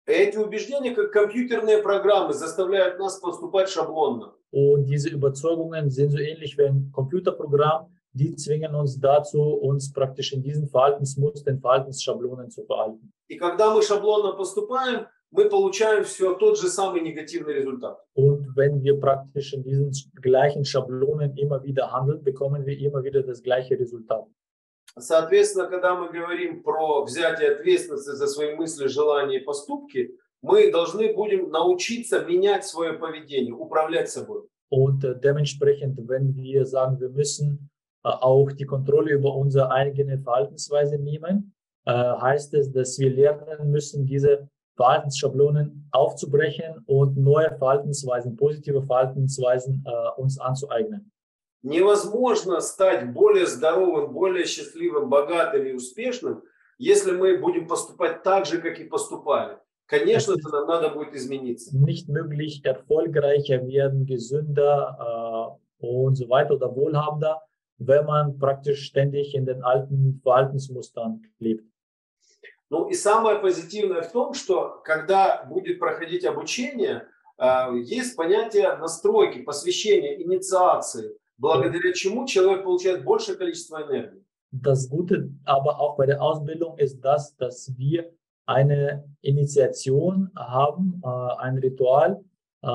Эти убеждения, как компьютерные программы, заставляют нас поступать шаблонно. Und diese Überzeugungen sind so ähnlich wie ein Computerprogramm, die zwingen uns dazu, uns praktisch in diesen Verhaltensmustern, Verhaltensschablonen zu verhalten. И когда мы шаблонно поступаем, мы получаем все тот же самый негативный результат. Und wenn wir praktisch in diesen gleichen Schablonen immer wieder handeln, bekommen wir immer wieder das gleiche Resultat. Соответственно, когда мы говорим про взятие ответственности за свои мысли, желания и поступки, мы должны будем научиться менять свое поведение, управлять собой. Und äh, dementsprechend, wenn wir sagen, wir müssen äh, auch die Kontrolle über unsere eigene Verhaltensweise nehmen, äh, heißt es, dass wir lernen müssen, diese Verhaltensschablonen aufzubrechen und neue Verhaltensweisen, positive Verhaltensweisen äh, uns anzueignen. Невозможно стать более здоровым, более счастливым, богатым и успешным, если мы будем поступать так же, как и поступали. Конечно, это нам надо будет измениться. Nicht möglich, erfolgreicher werden, gesünder äh, und so weiter oder wohlhabender, wenn man praktisch ständig in den alten Verhaltensmustern lebt. Ну и самое позитивное в том, что когда будет проходить обучение, есть понятие настройки, посвящения, инициации, благодаря чему человек получает большее количество энергии. Das Gute aber auch bei der Ausbildung ist das, dass wir eine Initiation haben, äh, ein Ritual, äh,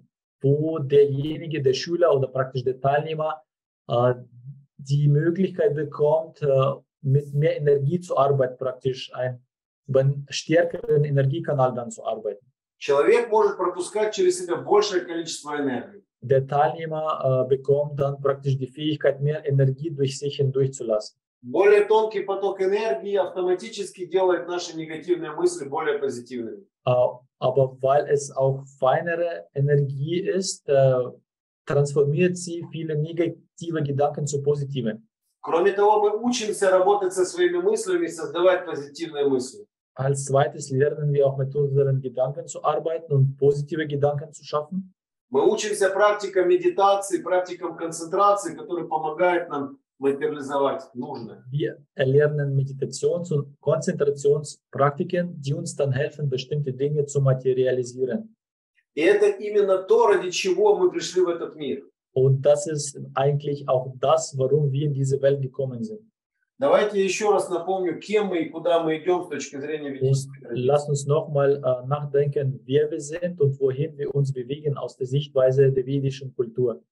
wo derjenige, der Schüler oder praktisch der Teilnehmer äh, die Möglichkeit bekommt, äh, mit mehr Energie zu arbeiten, praktisch ein, über einen stärkeren Energiekanal dann zu arbeiten. Человек может пропускать через себя большее количество энергии. Der Teilnehmer äh, bekommt dann praktisch die Fähigkeit, mehr Energie durch sich hindurchzulassen. Более тонкий поток энергии автоматически делает наши негативные мысли более позитивными. Äh, aber weil es auch feinere Energie ist, äh, transformiert sie viele negative Gedanken zu positiven. Кроме того, мы учимся работать со своими мыслями и создавать позитивные мысли. Als zweites lernen wir auch mit unseren Gedanken zu arbeiten und positive Gedanken zu schaffen. Мы учимся практикам медитации, практикам концентрации, которые помогают нам материализовать нужное. Wir erlernen Meditations- und Konzentrationspraktiken, die uns dann helfen, bestimmte Dinge zu materialisieren. И это именно то, ради чего мы пришли в этот мир. Und das ist eigentlich auch das, warum wir in diese Welt gekommen sind. Давайте еще раз напомню, кем мы и куда мы идем с точки зрения ведической традиции. Lass uns nochmal äh, nachdenken, wer wir sind und wohin wir uns bewegen aus der Sichtweise der vedischen Kultur.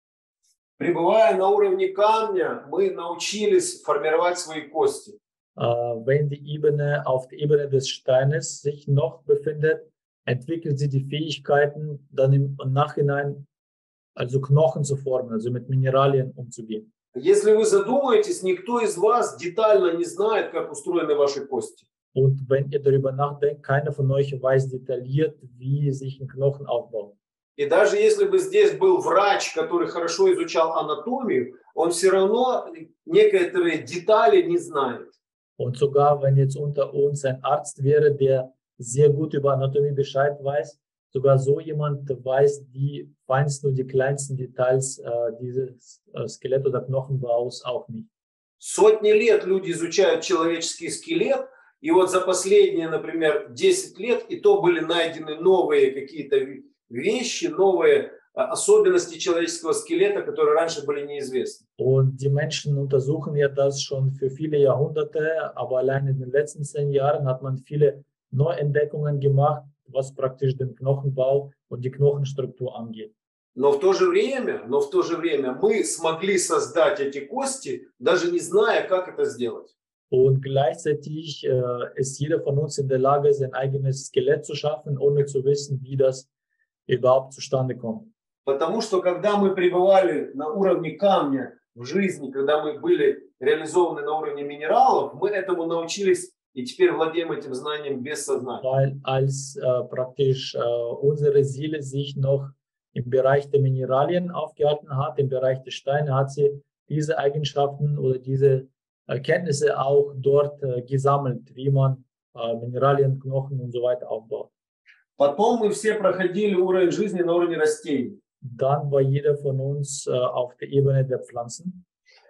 Пребывая на уровне камня, мы научились формировать свои кости. Äh, wenn die Ebene auf der Ebene des Steines sich noch befindet, entwickelt sie die Fähigkeiten, dann im Nachhinein also Knochen zu formen, also mit Mineralien umzugehen. Если вы задумаетесь, никто из вас детально не знает, как устроены ваши кости. Und wenn ihr darüber nachdenkt, keiner von euch weiß detailliert, wie sich ein Knochen aufbaut. И даже если бы здесь был врач, который хорошо изучал анатомию, он все равно некоторые детали не знает. Und sogar wenn jetzt unter uns ein Arzt wäre, der sehr gut über Anatomie Bescheid weiß, sogar so jemand weiß die feinsten und die kleinsten Details äh, dieses äh, Skelett- oder Knochenbaus auch nicht. Сотни лет люди изучают человеческий скелет, и вот за последние, например, десять лет, и то были найдены новые какие-то вещи, новые особенности человеческого скелета, которые раньше были неизвестны. Und die Menschen untersuchen ja das schon für viele Jahrhunderte, aber allein in den letzten zehn Jahren hat man viele Neuentdeckungen gemacht, was praktisch den Knochenbau und die Knochenstruktur angeht. Но в то же время, но в то же время мы смогли создать эти кости, даже не зная, как это сделать. Und gleichzeitig äh, ist jeder von uns in der Lage, sein eigenes Skelett zu schaffen, ohne zu wissen, wie das überhaupt zustande kommt. Потому что когда мы пребывали на уровне камня в жизни, когда мы были реализованы на уровне минералов, мы этому научились и теперь владеем этим знанием бессознательно. Weil als äh, praktisch äh, unsere Seele sich noch im Bereich der Mineralien aufgehalten hat, im Bereich der Steine, hat sie diese Eigenschaften oder diese Erkenntnisse auch dort äh, gesammelt, wie man äh, Mineralien, Knochen und so weiter aufbaut. Потом мы все проходили уровень жизни на уровне растений. Dann war jeder von uns äh, auf der Ebene der Pflanzen.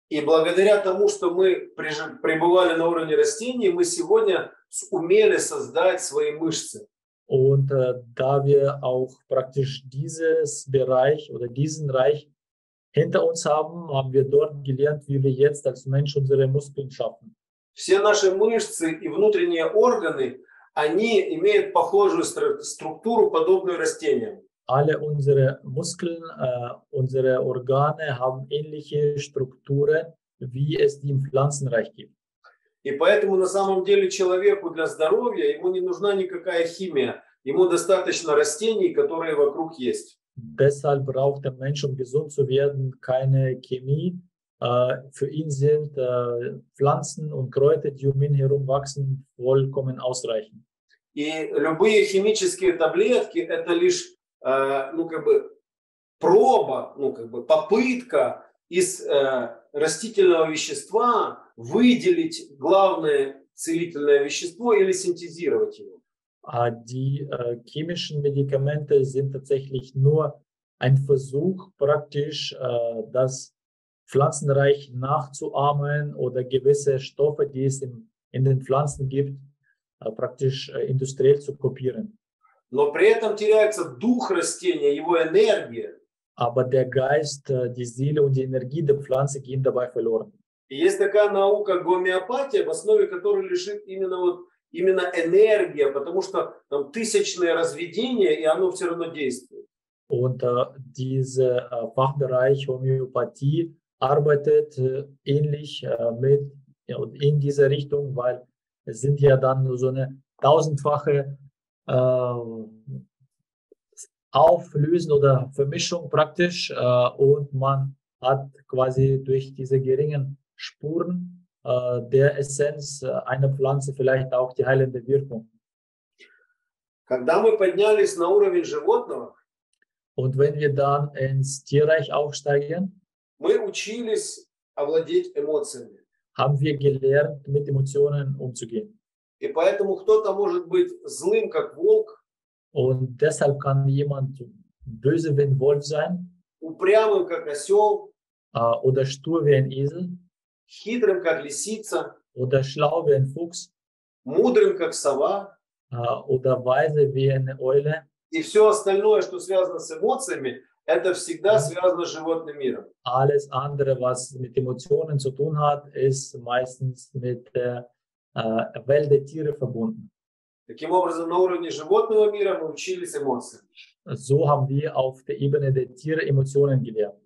И благодаря тому, что мы прижи- пребывали на уровне растений, мы сегодня умели создать свои мышцы. Und äh, da wir auch praktisch dieses Bereich oder diesen Reich hinter uns haben, haben wir dort gelernt, wie wir jetzt als Mensch unsere Muskeln schaffen. Все наши мышцы и внутренние органы, они имеют похожую стра- структуру, подобную растениям. Alle unsere Muskeln, äh, unsere Organe haben ähnliche Strukturen, wie es die im Pflanzenreich gibt. И поэтому на самом деле человеку для здоровья ему не нужна никакая химия. Ему достаточно растений, которые вокруг есть. Deshalb braucht der Mensch, um gesund zu werden, keine Chemie. Äh, für ihn sind äh, Pflanzen und Kräuter, die um ihn herum wachsen, vollkommen ausreichend. И любые химические таблетки это лишь э, ну, как бы проба, ну, как бы попытка из э, растительного вещества выделить главное целительное вещество или синтезировать его. Äh, die äh, chemischen Medikamente sind tatsächlich nur ein Versuch, praktisch äh, das Pflanzenreich nachzuahmen oder gewisse Stoffe, die es in, in den Pflanzen gibt, äh, praktisch äh, industriell zu kopieren. Но при этом теряется дух растения, его энергия. Aber der Geist, äh, die Seele und die Energie der Pflanze gehen dabei verloren. И есть такая наука гомеопатия, в основе которой лежит именно вот именно энергия, потому что там тысячные разведения, и оно все равно действует. Und äh, dieser äh, Fachbereich Homöopathie arbeitet äh, ähnlich äh, mit ja, in dieser Richtung, weil es sind ja dann nur so eine tausendfache äh, Auflösen oder Vermischung praktisch äh, und man hat quasi durch diese geringen Spuren äh, der Essenz äh, einer Pflanze vielleicht auch die heilende Wirkung. Когда мы поднялись на уровень животного, Und wenn wir dann ins Tierreich aufsteigen, мы учились овладеть эмоциями. haben wir gelernt, mit Emotionen umzugehen. И поэтому кто-то может быть злым, как волк, Und deshalb kann jemand böse wie ein Wolf sein упрямым, как осел, äh, oder stur wie ein Esel хитрым, как лисица, oder schlau wie ein Fuchs мудрым, как сова. äh, oder weise wie eine Eule. И все остальное, что связано с эмоциями, это всегда связано с животным миром. Alles andere, was mit Emotionen zu tun hat, ist meistens mit der äh, Welt der Tiere verbunden. Таким образом, на уровне животного мира мы учились эмоциям. So haben wir auf der Ebene der Tiere Emotionen gelernt.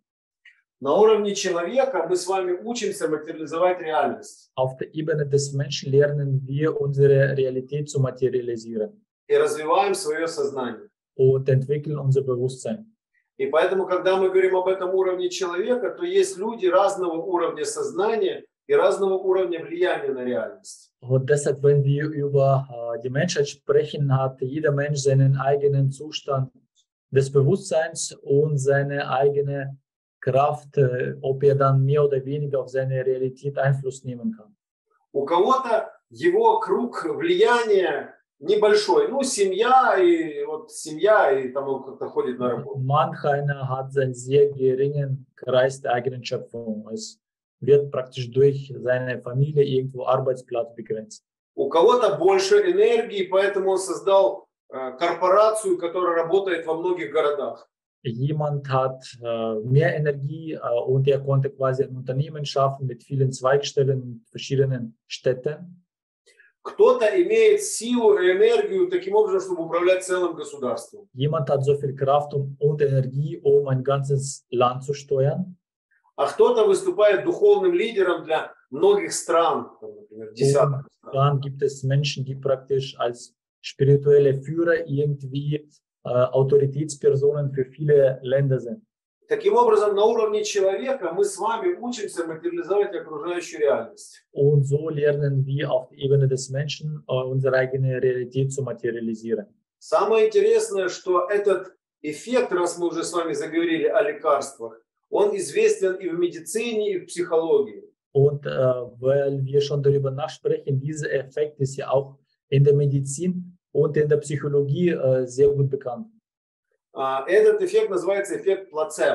На уровне человека мы с вами учимся материализовать реальность Auf der Ebene des Menschen lernen wir, unsere Realität zu materialisieren и развиваем свое сознание. und entwickeln unser Bewusstsein. И поэтому, когда мы говорим об этом уровне человека, то есть люди разного уровня сознания и разного уровня влияния на реальность. Und deshalb, wenn wir über äh, die Menschheit sprechen, hat jeder Mensch seinen eigenen Zustand des Bewusstseins und seine eigene Kraft, äh, ob er dann mehr oder weniger auf seine Realität Einfluss nehmen kann. У кого-то его круг влияния небольшой, ну, семья, и вот семья, и там он как-то ходит на работу. Manch einer hat einen sehr geringen Kreis der eigenen Schöpfung. Es wird praktisch durch seine Familie irgendwo Arbeitsplatz begrenzt. У кого-то больше энергии, поэтому он создал э, корпорацию, которая работает во многих городах. Jemand hat äh, mehr Energie äh, und er konnte quasi ein Unternehmen schaffen mit vielen Zweigstellen in verschiedenen Städten. Кто-то имеет силу и энергию таким образом, чтобы управлять целым государством. Jemand hat so viel Kraft und, und Energie, um ein ganzes Land zu steuern. А кто-то выступает духовным лидером для многих стран, там, например, десятков стран. Dann gibt es Menschen, die praktisch als spirituelle Führer irgendwie äh, Autoritätspersonen für viele Länder sind. Таким образом, на уровне человека мы с вами учимся материализовать окружающую реальность. Und so lernen wir auf der Ebene des Menschen äh, unsere eigene Realität zu materialisieren. Самое интересное, что этот эффект, раз мы уже с вами заговорили о лекарствах, он известен и в медицине, и в психологии. Und äh, weil wir schon darüber nachsprechen, dieser Effekt ist ja auch in der Medizin und in der Psychologie äh, sehr gut bekannt. Этот эффект называется эффект плацебо.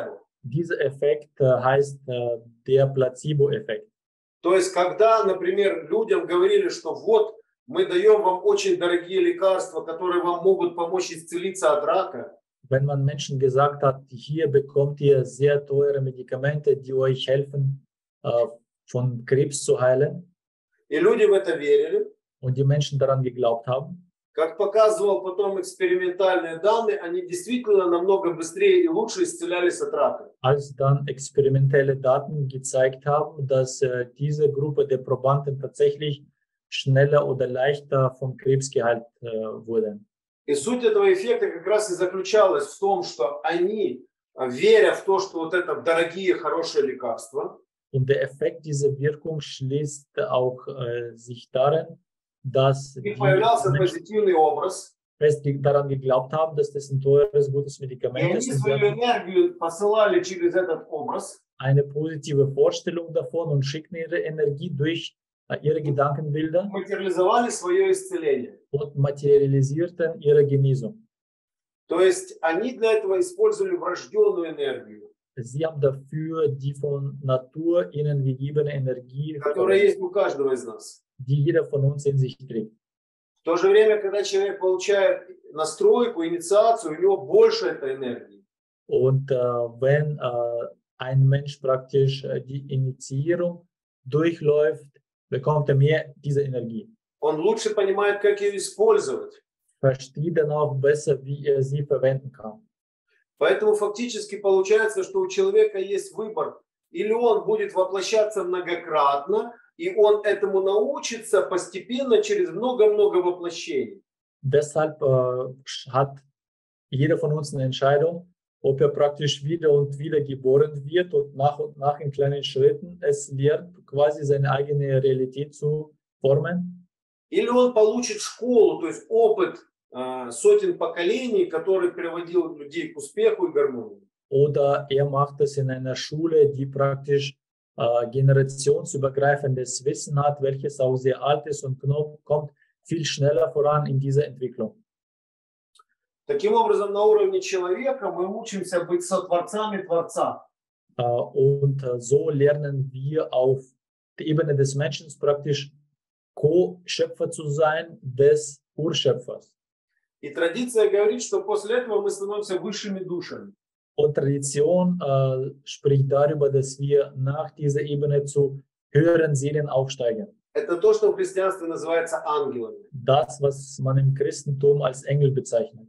Dieser Effekt äh, heißt äh, der Placebo-Effekt. То есть, когда, например, людям говорили, что вот мы даем вам очень дорогие лекарства, которые вам могут помочь исцелиться от рака, Wenn man Menschen gesagt hat, hier bekommt ihr sehr teure Medikamente, die euch helfen, äh, von Krebs zu heilen, и люди в это верили, und die Menschen daran geglaubt haben, как показывал потом экспериментальные данные, они действительно намного быстрее и лучше исцелялись от рака. als dann experimentelle Daten gezeigt haben, dass äh, diese Gruppe der Probanden tatsächlich schneller oder leichter vom Krebs geheilt äh, wurden. И суть этого эффекта как раз и заключалась в том, что они, веря в то, что вот это дорогие, хорошие лекарства, Und der Effekt dieser Wirkung schließt auch äh, sich darin, dass у die них появлялся Menschen позитивный образ, fest daran geglaubt haben, dass das ein teures, gutes и Medikament они ist und sie свою haben энергию посылали через этот образ, eine positive Vorstellung davon und schicken ihre Energie durch äh, ihre Gedankenbilder материализовали свое исцеление. und materialisierten ihre Genesung. То есть они для этого использовали врожденную энергию, Sie haben dafür die von Natur ihnen gegebene Energie, которая есть у каждого из нас. die jeder von uns in sich trägt. В то же время, когда человек получает настройку, инициацию, у него больше этой энергии. Und äh, wenn äh, ein Mensch praktisch äh, die Initiierung durchläuft, bekommt er mehr diese Energie. Он лучше понимает, как ее использовать. Versteht dann auch besser, wie er sie verwenden kann. Поэтому фактически получается, что у человека есть выбор. Или он будет воплощаться многократно, и он этому научится постепенно через много-много воплощений. Deshalb äh, hat jeder von uns eine Entscheidung, ob er praktisch wieder und wieder geboren wird und nach und nach in kleinen Schritten es lernt, quasi seine eigene Realität zu formen. Или он получит школу, то есть опыт э, сотен поколений, который приводил людей к успеху и гармонии. Oder er macht es in einer Schule, die praktisch äh, generationsübergreifendes Wissen hat, welches auch sehr alt ist und kommt viel schneller voran in dieser Entwicklung. Таким образом, на уровне человека мы учимся быть сотворцами Творца. Äh, und äh, so lernen wir auf der Ebene des Menschen praktisch Co-Schöpfer zu sein des Urschöpfers. И традиция говорит, что после этого мы становимся высшими душами. Und Tradition äh, spricht darüber, dass wir nach dieser Ebene zu höheren Seelen aufsteigen. Это то, что в христианстве называется ангелами. Das, was man im Christentum als Engel bezeichnet.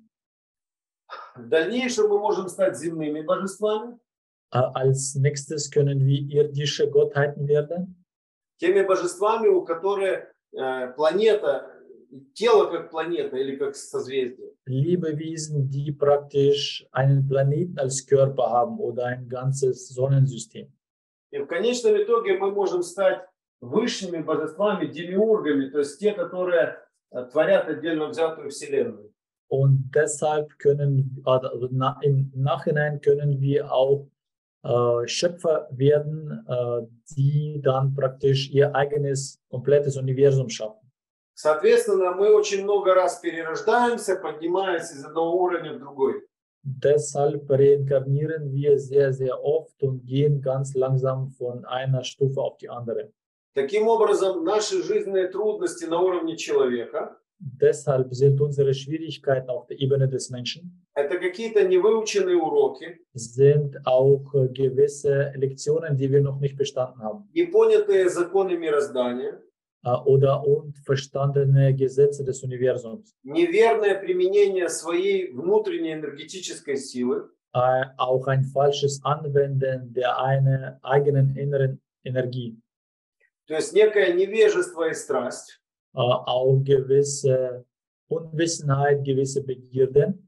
В дальнейшем мы можем стать земными божествами, Äh, als nächstes können wir irdische Gottheiten werden. теми божествами, у которых э, планета, тело как планета или как созвездие. Lebewesen, die praktisch einen Planeten als Körper haben oder ein ganzes Sonnensystem. И в конечном итоге мы можем стать высшими божествами, демиургами, то есть те, которые э, творят отдельно взятую вселенную. Und deshalb können, also na, im Nachhinein können wir auch äh, Schöpfer werden, äh, die dann praktisch ihr eigenes, komplettes Universum schaffen. Соответственно, мы очень много раз перерождаемся, поднимаясь из одного уровня в другой. Deshalb reinkarnieren wir sehr, sehr oft und gehen ganz langsam von einer Stufe auf die andere. Таким образом, наши жизненные трудности на уровне человека Deshalb sind unsere Schwierigkeiten auf der Ebene des Menschen, это какие-то невыученные уроки, sind auch äh, gewisse Lektionen, die wir noch nicht bestanden haben. непонятые законы мироздания, Äh, oder unverstandene Gesetze des Universums. неверное применение своей внутренней энергетической силы, Äh, auch ein falsches Anwenden der eine, eigenen inneren Energie. то есть некое невежество и страсть, Äh, auch gewisse Unwissenheit, gewisse Begierden.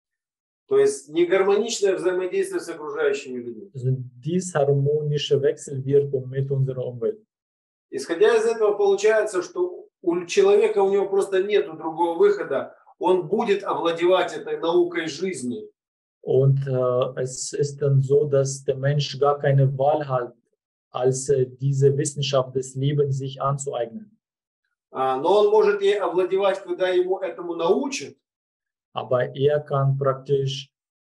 то есть негармоничное взаимодействие с окружающими людьми. Also disharmonische Wechselwirkung mit unserer Umwelt. Исходя из этого получается, что у человека у него просто нет другого выхода, он будет овладевать этой наукой жизни. Und äh, es ist dann so, dass der Mensch gar keine Wahl hat, als äh, diese Wissenschaft des Lebens sich anzueignen. А, но он может ей овладевать, когда ему этому научат, Aber er kann praktisch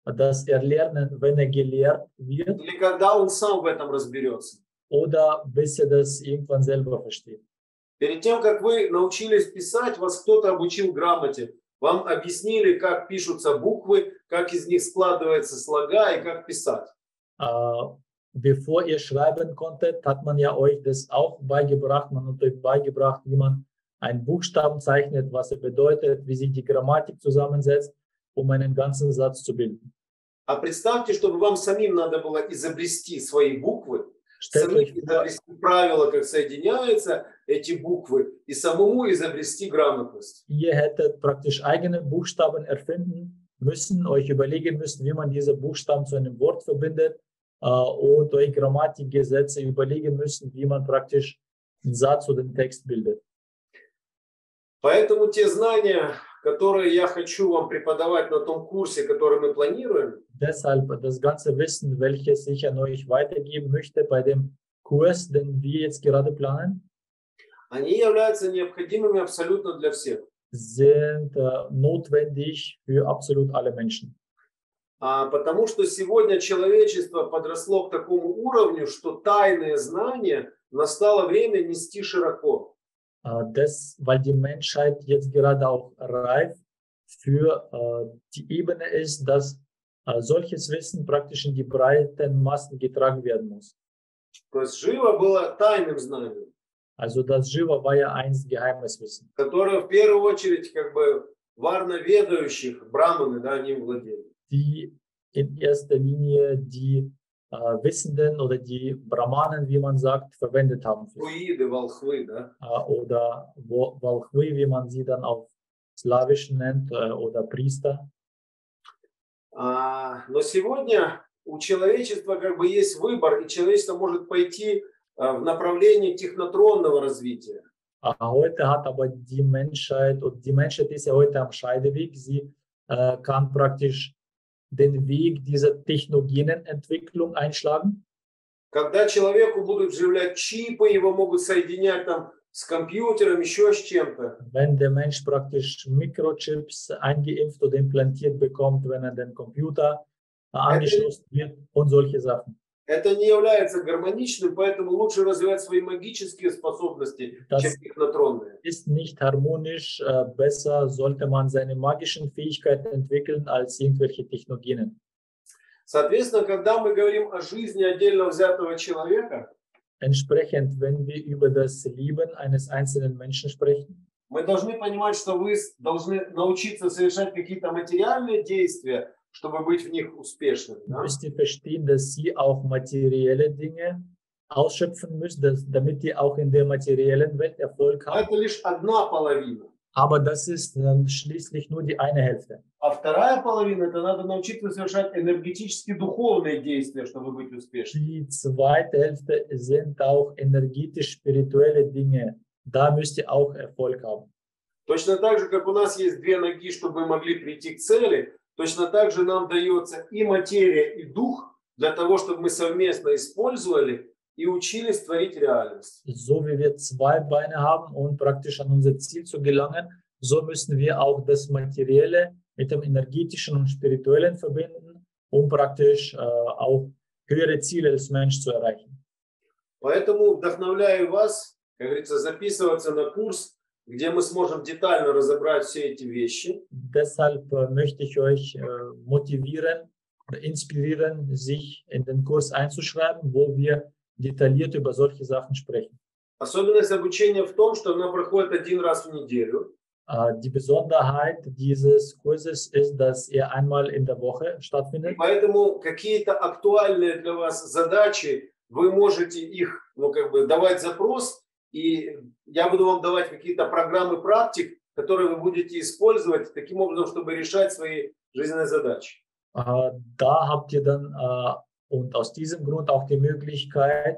dass er lernen, wenn er gelehrt wird, или когда он сам в этом разберется. oder bis er das irgendwann selber versteht. Перед тем, как вы научились писать, вас кто-то обучил грамоте. Вам объяснили, как пишутся буквы, как из них складываются слога и как писать. Äh, bevor ihr schreiben konntet, hat man ja euch das auch beigebracht. Man hat euch beigebracht, wie man einen Buchstaben zeichnet, was er bedeutet, wie sich die Grammatik zusammensetzt, um einen ganzen Satz zu bilden. А представьте, чтобы вам самим надо было изобрести свои буквы, Stellt самим euch vor, изобрести правила, как соединяются эти буквы, и самому изобрести грамотность. ihr hättet praktisch eigene Buchstaben erfinden müssen, euch überlegen müssen, wie man diese Buchstaben zu einem Wort verbindet äh, und euch Grammatikgesetze überlegen müssen, wie man praktisch einen Satz oder einen Text bildet. Поэтому те знания, которые я хочу вам преподавать на том курсе, который мы планируем, Deshalb das ganze Wissen, welches ich an euch weitergeben möchte bei dem Kurs, den wir jetzt gerade planen, они являются необходимыми абсолютно для всех. sind äh, notwendig für absolut alle Menschen. А, потому что сегодня человечество подросло к такому уровню, что тайные знания настало время нести широко. Äh, das, weil die Menschheit jetzt gerade auch reif für äh, die Ebene ist, dass äh, solches Wissen praktisch in die breiten Massen getragen werden muss. То есть Жива было тайным знанием, Also das Jiva war ja einst geheimes Wissen, которое в первую очередь как бы варноведающих браманы, да, они владели. die in erster Linie die äh, Wissenden oder die Brahmanen, wie man sagt, verwendet haben. Друиды, волхвы, да. Äh, oder Wo- Walchwi, wie man sie dann auf Slawisch nennt, äh, oder Priester. А, но сегодня у человечества как бы есть выбор, и человечество может пойти а, в направлении технотронного развития. Äh, heute hat aber die Menschheit, und die Menschheit ist ja heute am Scheideweg, sie äh, kann praktisch den Weg dieser technogenen Entwicklung einschlagen. Когда человеку будут вживлять чипы, его могут соединять там с компьютером, еще с чем-то. Wenn der Mensch praktisch Mikrochips eingeimpft oder implantiert bekommt, wenn er den Computer äh, angeschlossen wird und solche Sachen. Это не является гармоничным, поэтому лучше развивать свои магические способности, Das чем технотронные. ist nicht harmonisch. Äh, besser sollte man seine magischen Fähigkeiten entwickeln als irgendwelche Technogenen. Соответственно, когда мы говорим о жизни отдельно взятого человека, Entsprechend, wenn wir über das Leben eines einzelnen Menschen sprechen, мы должны понимать, что вы должны научиться совершать какие-то материальные действия, чтобы быть в них успешными. Да? müsst ihr verstehen, dass sie auch materielle Dinge ausschöpfen müssen, dass, damit ihr auch in der materiellen Welt Erfolg Но habt. это лишь одна половина. Aber das ist dann schließlich nur die eine Hälfte. А вторая половина, это надо научиться совершать энергетически духовные действия, чтобы быть успешным. Die zweite Hälfte sind auch energetisch-spirituelle Dinge. Da müsst ihr auch Erfolg haben. Точно так же, как у нас есть две ноги, чтобы мы могли прийти к цели, точно так же нам дается и материя, и дух для того, чтобы мы совместно использовали и учились творить реальность. So wie wir zwei Beine haben, um praktisch an unser Ziel zu gelangen, so müssen wir auch das Materielle mit dem Energetischen und Spirituellen verbinden, um praktisch äh, auch höhere Ziele als Mensch zu erreichen. Поэтому вдохновляю вас, как говорится, записываться на курс, где мы сможем детально разобрать все эти вещи. Deshalb äh, möchte ich euch äh, motivieren, inspirieren, sich in den Kurs einzuschreiben, wo wir detailliert über solche Sachen sprechen. Особенность обучения в том, что она проходит один раз в неделю. Äh, die Besonderheit dieses Kurses ist, dass er einmal in der Woche И stattfindet. поэтому какие-то актуальные для вас задачи, вы можете их, ну, как бы давать запрос, и я буду вам давать какие-то программы практик, которые вы будете использовать таким образом, чтобы решать свои жизненные задачи. Äh, da habt ihr dann äh, und aus diesem Grund auch die Möglichkeit,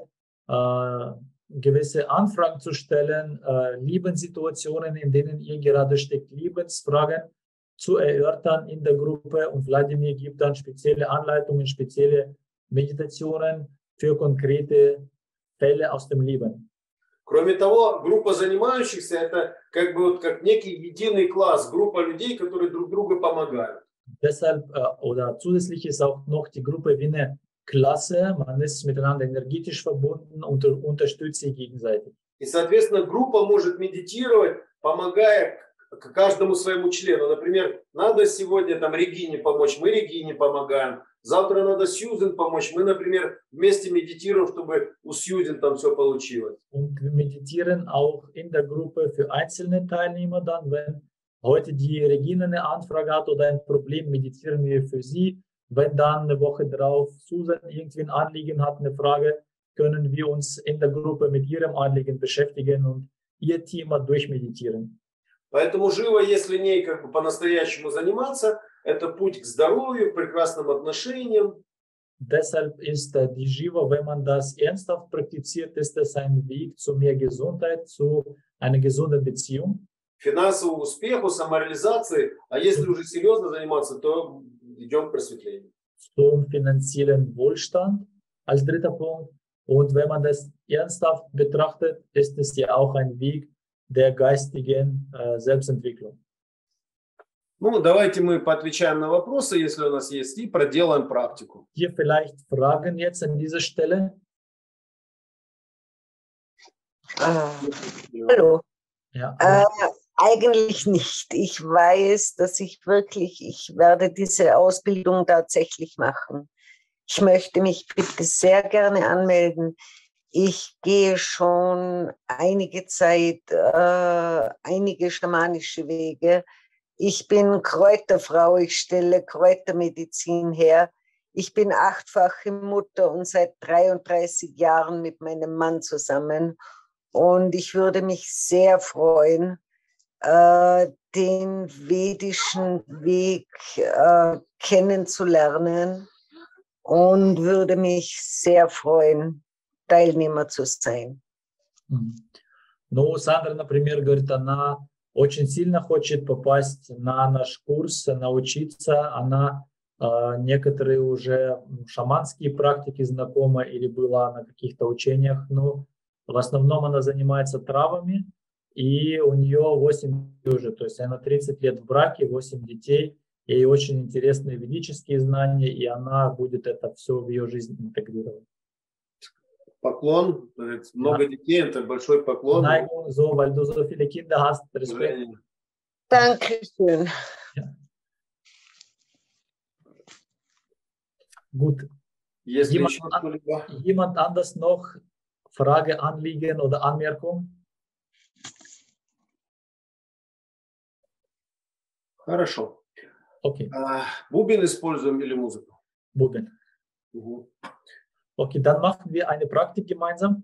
äh, gewisse Anfragen zu stellen, äh, Lebenssituationen, in denen ihr gerade steckt, Lebensfragen zu erörtern in der Gruppe. Und Wladimir gibt dann spezielle Anleitungen, spezielle Meditationen für konkrete Fälle aus dem Leben. Кроме того, группа занимающихся – это как бы вот как некий единый класс, группа людей, которые друг другу помогают. Deshalb äh, oder zusätzlich ist auch noch die Gruppe wie eine Klasse. Man ist miteinander energetisch verbunden und unterstützt sich gegenseitig. И, соответственно, группа может медитировать, помогая к каждому своему члену. Например, надо сегодня там Регине помочь, мы Регине помогаем. Завтра надо Сьюзен помочь, мы, например, вместе медитируем, чтобы у Сьюзен там все получилось. Und wir meditieren auch in der Gruppe für einzelne Teilnehmer dann, wenn heute die Regine eine Anfrage hat oder ein Problem, meditieren wir für sie. Wenn dann eine Woche drauf Susan irgendwie ein Anliegen hat, eine Frage, können wir uns in der Gruppe mit ihrem Anliegen beschäftigen und ihr Thema durchmeditieren. Поэтому живо, если ней как бы по-настоящему заниматься, это путь к здоровью, к прекрасным отношениям. Deshalb ist äh, die Jiva, wenn man das ernsthaft praktiziert, ist es ein Weg zu mehr Gesundheit, zu einer gesunden Beziehung. Финансовому успеху, самореализации. А если уже серьезно заниматься, то идем к просветлению. Zum finanziellen Wohlstand als dritter Punkt. Und wenn man das ernsthaft betrachtet, ist es ja auch ein Weg der geistigen äh, Selbstentwicklung. Ну, давайте мы поотвечаем на вопросы, если у нас есть, и проделаем практику. Hier vielleicht Fragen jetzt an dieser Stelle. Äh, hallo. Ja. Äh, eigentlich nicht. Ich weiß, dass ich wirklich, ich werde diese Ausbildung tatsächlich machen. Ich möchte mich bitte sehr gerne anmelden. Ich gehe schon einige Zeit, äh, einige schamanische Wege. Ich bin Kräuterfrau, ich stelle Kräutermedizin her. Ich bin achtfache Mutter und seit dreiunddreißig Jahren mit meinem Mann zusammen. Und ich würde mich sehr freuen, äh, den vedischen Weg äh, kennenzulernen und würde mich sehr freuen, Teilnehmer zu sein. Ну, Сандра, например, говорит, она очень сильно хочет попасть на наш курс, научиться. Она э, некоторые уже шаманские практики знакома или была на каких-то учениях, но в основном она занимается травами, и у нее восемь уже, то есть она тридцать лет в браке, восемь детей, ей очень интересны ведические знания, и она будет это все в ее жизнь интегрировать. Поклон, много ja. детей, это большой поклон. Neigung, so, weil du so viele Kinder hast, Respekt. Dankeschön. Ja. Gut. Jemand, an, jemand anders noch Frage, Anliegen oder Anmerkung? Хорошо. Okay. Бубен используем или музыку? Бубен. Угу. Okay, dann machen wir eine Praktik gemeinsam.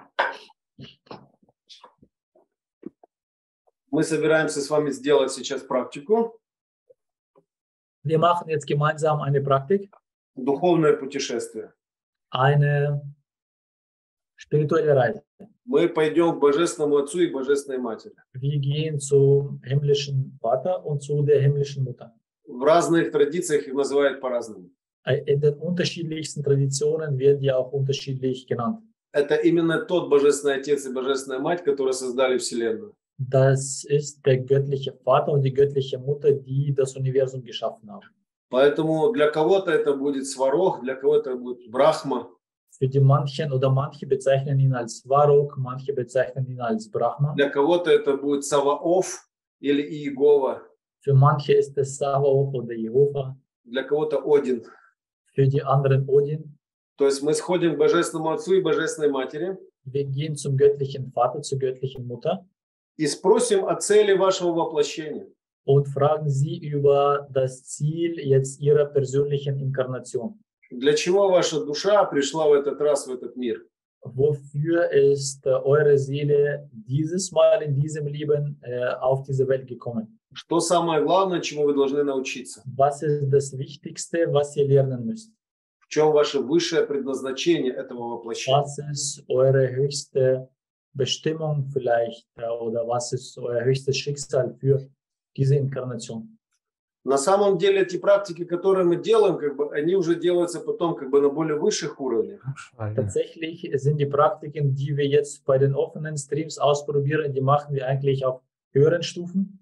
Мы собираемся с вами сделать сейчас практику. Wir machen jetzt gemeinsam eine Praktik. Духовное путешествие. Eine spirituelle Reise. Мы пойдем к Божественному Отцу и Божественной Матери. Wir gehen zum himmlischen Vater und zu der himmlischen Mutter. В разных традициях их называют по-разному. In den unterschiedlichsten Traditionen werden die auch unterschiedlich genannt. Это именно тот Божественный Отец и Божественная Мать, которые создали Вселенную. Das ist der göttliche Vater und die göttliche Mutter, die das Universum geschaffen haben. Поэтому для кого-то это будет Сварог, для кого-то это будет Брахма. Für die manchen oder manche bezeichnen ihn als Svarog, manche bezeichnen ihn als Brahma. Для кого-то это будет Саваоф или Иегова. Für manche ist es Savaof oder Jehova. Для кого-то Один. Für die anderen Odin. То есть мы сходим к Божественному Отцу и Божественной Матери. Wir gehen zum göttlichen Vater, zur göttlichen Mutter. И спросим о цели вашего воплощения. Und fragen sie über das Ziel jetzt ihrer persönlichen Inkarnation. Для чего ваша душа пришла в этот раз в этот мир? Wofür ist äh, eure Seele dieses Mal in diesem Leben äh, auf diese Welt gekommen? Что самое главное, чему вы должны научиться? Was ist das Wichtigste, was ihr lernen müsst? В чем ваше высшее предназначение этого воплощения? Was ist eure höchste Bestimmung vielleicht äh, oder was ist euer höchstes Schicksal für diese Inkarnation? На самом деле эти практики, которые мы делаем, как бы, они уже делаются потом как бы на более высших уровнях. Tatsächlich sind die Praktiken, die wir jetzt bei den offenen Streams ausprobieren, die machen wir eigentlich auf höheren Stufen.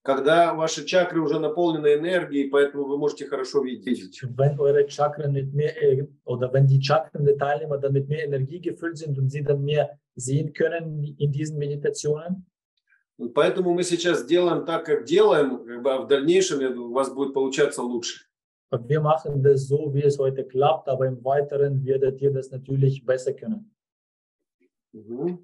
Когда ваши чакры уже наполнены энергией, поэтому вы можете хорошо видеть. Wenn eure Chakren mit mehr, äh, oder wenn die Chakren der Teilnehmer dann mit mehr Energie gefüllt sind und sie dann mehr sehen können in diesen Meditationen. Und поэтому мы сейчас делаем так, как делаем, как бы, а в дальнейшем у вас будет получаться лучше. Und wir machen das so, wie es heute klappt, aber im Weiteren werdet ihr das natürlich besser können. Угу.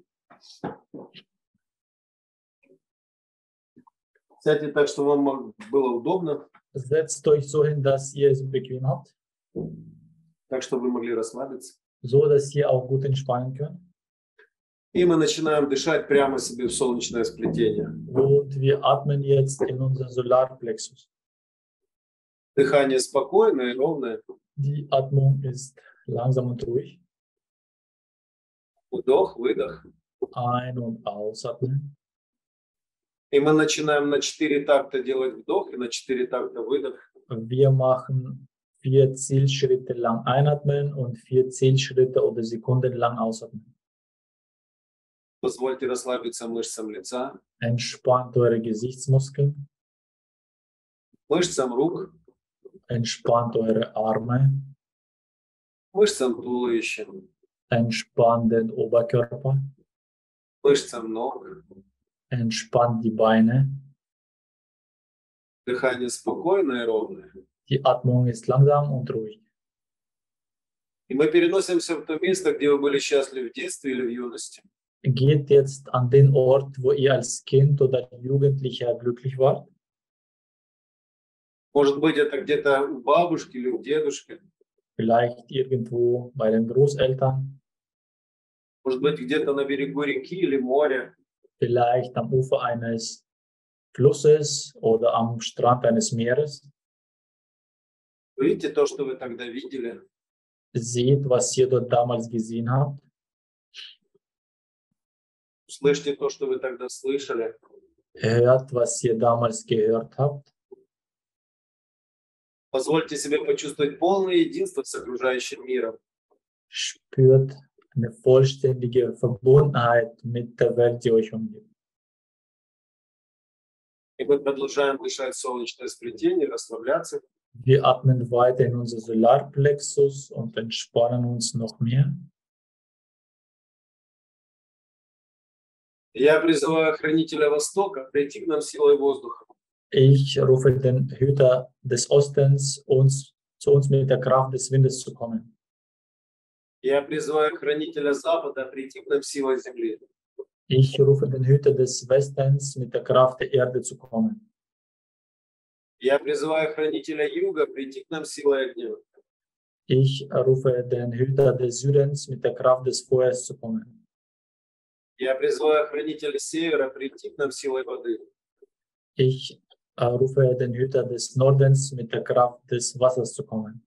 Сядьте так, что вам было удобно. Setzt euch so hin, dass ihr es bequem habt, Так, чтобы вы могли расслабиться. so dass ihr auch gut entspannen könnt. И мы начинаем дышать прямо себе в солнечное сплетение. Und wir atmen jetzt in unseren Solarplexus. Дыхание спокойное, ровное. Die Atmung ist langsam und ruhig. Вдох, выдох. Ein- und ausatmen. И мы начинаем на четыре такта делать вдох и на четыре такта выдох. Wir machen vier Zielschritte lang einatmen und vier Zielschritte oder Sekunden lang ausatmen. Позвольте расслабиться мышцам лица, Entspannt eure Gesichtsmuskeln, мышцам рук, entspannt eure Arme, мышцам туловища, entspannt den Oberkörper, мышцам ног. entspannt die Beine. Дыхание спокойное и ровное. Die Atmung ist langsam und ruhig. И мы переносимся в то место, где вы были счастливы в детстве или в юности. Geht jetzt an den Ort, wo ihr als Kind oder Jugendlicher glücklich wart. Может быть, это где-то у бабушки или у дедушки. Vielleicht irgendwo bei den Großeltern, Может быть, где-то на берегу реки или моря. vielleicht am Ufer eines Flusses oder am Strand eines Meeres. Видите то, что вы тогда видели. Seht, was ihr dort damals gesehen habt. Слышите то, что вы тогда слышали. Hört, was ihr damals gehört habt. Позвольте себе почувствовать полное единство с окружающим миром. Spürt eine vollständige Verbundenheit mit der Welt, die euch umgibt. И мы продолжаем дышать в солнечное сплетение, расслабляться. Wir atmen weiter in unser Solarplexus und entspannen uns noch mehr. Я призываю хранителя Востока прийти к нам силой воздуха. Ich rufe den Hüter des Ostens, uns, zu uns mit der Kraft des Windes zu kommen. Я призываю хранителя Запада прийти к нам силой земли. Ich rufe den Hüter des Westens mit der Kraft der Erde zu kommen. Я призываю хранителя Юга прийти к нам силой огня. Ich rufe den Hüter des Südens mit der Kraft des Feuers zu kommen. Я призываю хранителя Севера прийти к нам силой воды. Ich äh, rufe den Hüter des Nordens mit der Kraft des Wassers zu kommen.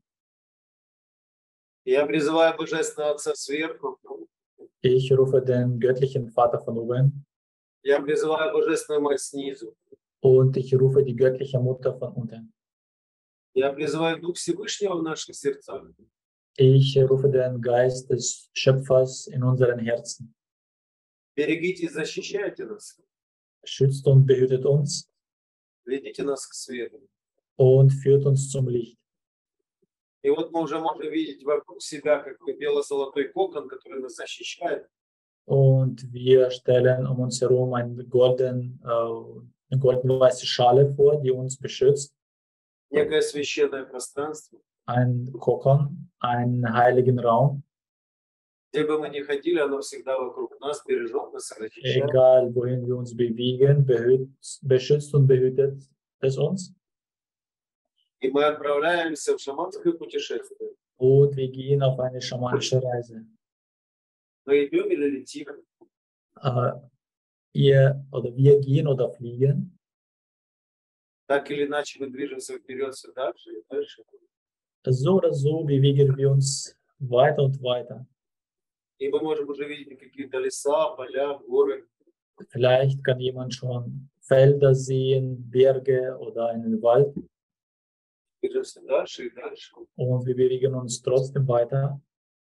Я призываю Божественного Отца сверху. Ich rufe den göttlichen Vater von oben Я призываю Божественную Мать снизу. und ich rufe die göttliche Mutter von unten. Я призываю Дух Всевышнего в наших сердцах. Ich rufe den Geist des Schöpfers in unseren Herzen. Берегите и защищайте нас. Schützt und behütet uns Ведите нас к свету. und führt uns zum Licht. И вот мы уже можем видеть вокруг себя как бы бело-золотой кокон, который нас защищает. Und wir stellen um uns herum eine golden, äh, golden-weiße Schale vor, die uns beschützt. Некое священное пространство. Ein Kokon, einen heiligen Raum. Где бы мы ни ходили, оно всегда вокруг нас, бережет нас, защищает. Egal, wohin wir uns bewegen, behüt, beschützt und behütet es uns. И мы отправляемся в шаманское путешествие. Und wir gehen auf eine schamanische Reise. Мы идем или летим. Äh, ihr oder wir gehen oder fliegen. Так или иначе мы движемся вперед все дальше и дальше. So oder so bewegen wir uns weiter und weiter. И мы можем уже видеть какие-то леса, поля, горы. Vielleicht kann jemand schon Felder sehen, Berge oder einen Wald. Движемся дальше и дальше. Und wir bewegen uns trotzdem weiter.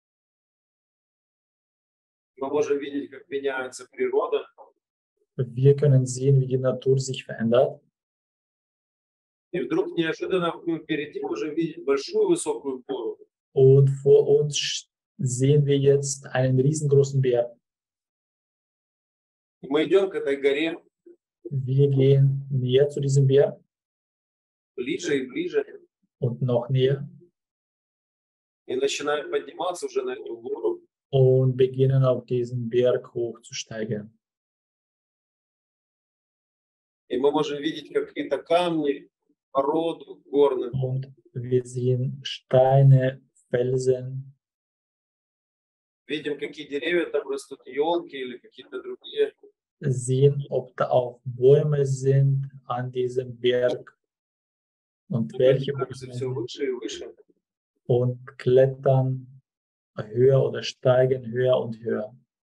Мы можем видеть, как меняется природа. Wir können sehen, wie die Natur sich verändert. И вдруг неожиданно мы впереди можем видеть большую высокую гору. Und vor uns sehen wir jetzt einen riesengroßen Berg. И мы идем к этой горе Wir gehen näher zu diesem Berg ближе и ближе und noch näher и начинаем подниматься уже на эту гору. und beginnen auf diesen Berg hochzusteigen. И мы можем видеть какие-то камни, породу горную. Und wir sehen Steine, Felsen, Видим, какие деревья там растут, елки или какие-то другие. sehen, ob da auch Bäume sind an diesem Berg und Мы welche поднимаемся все Bäume выше и выше. und klettern höher oder steigen höher und höher.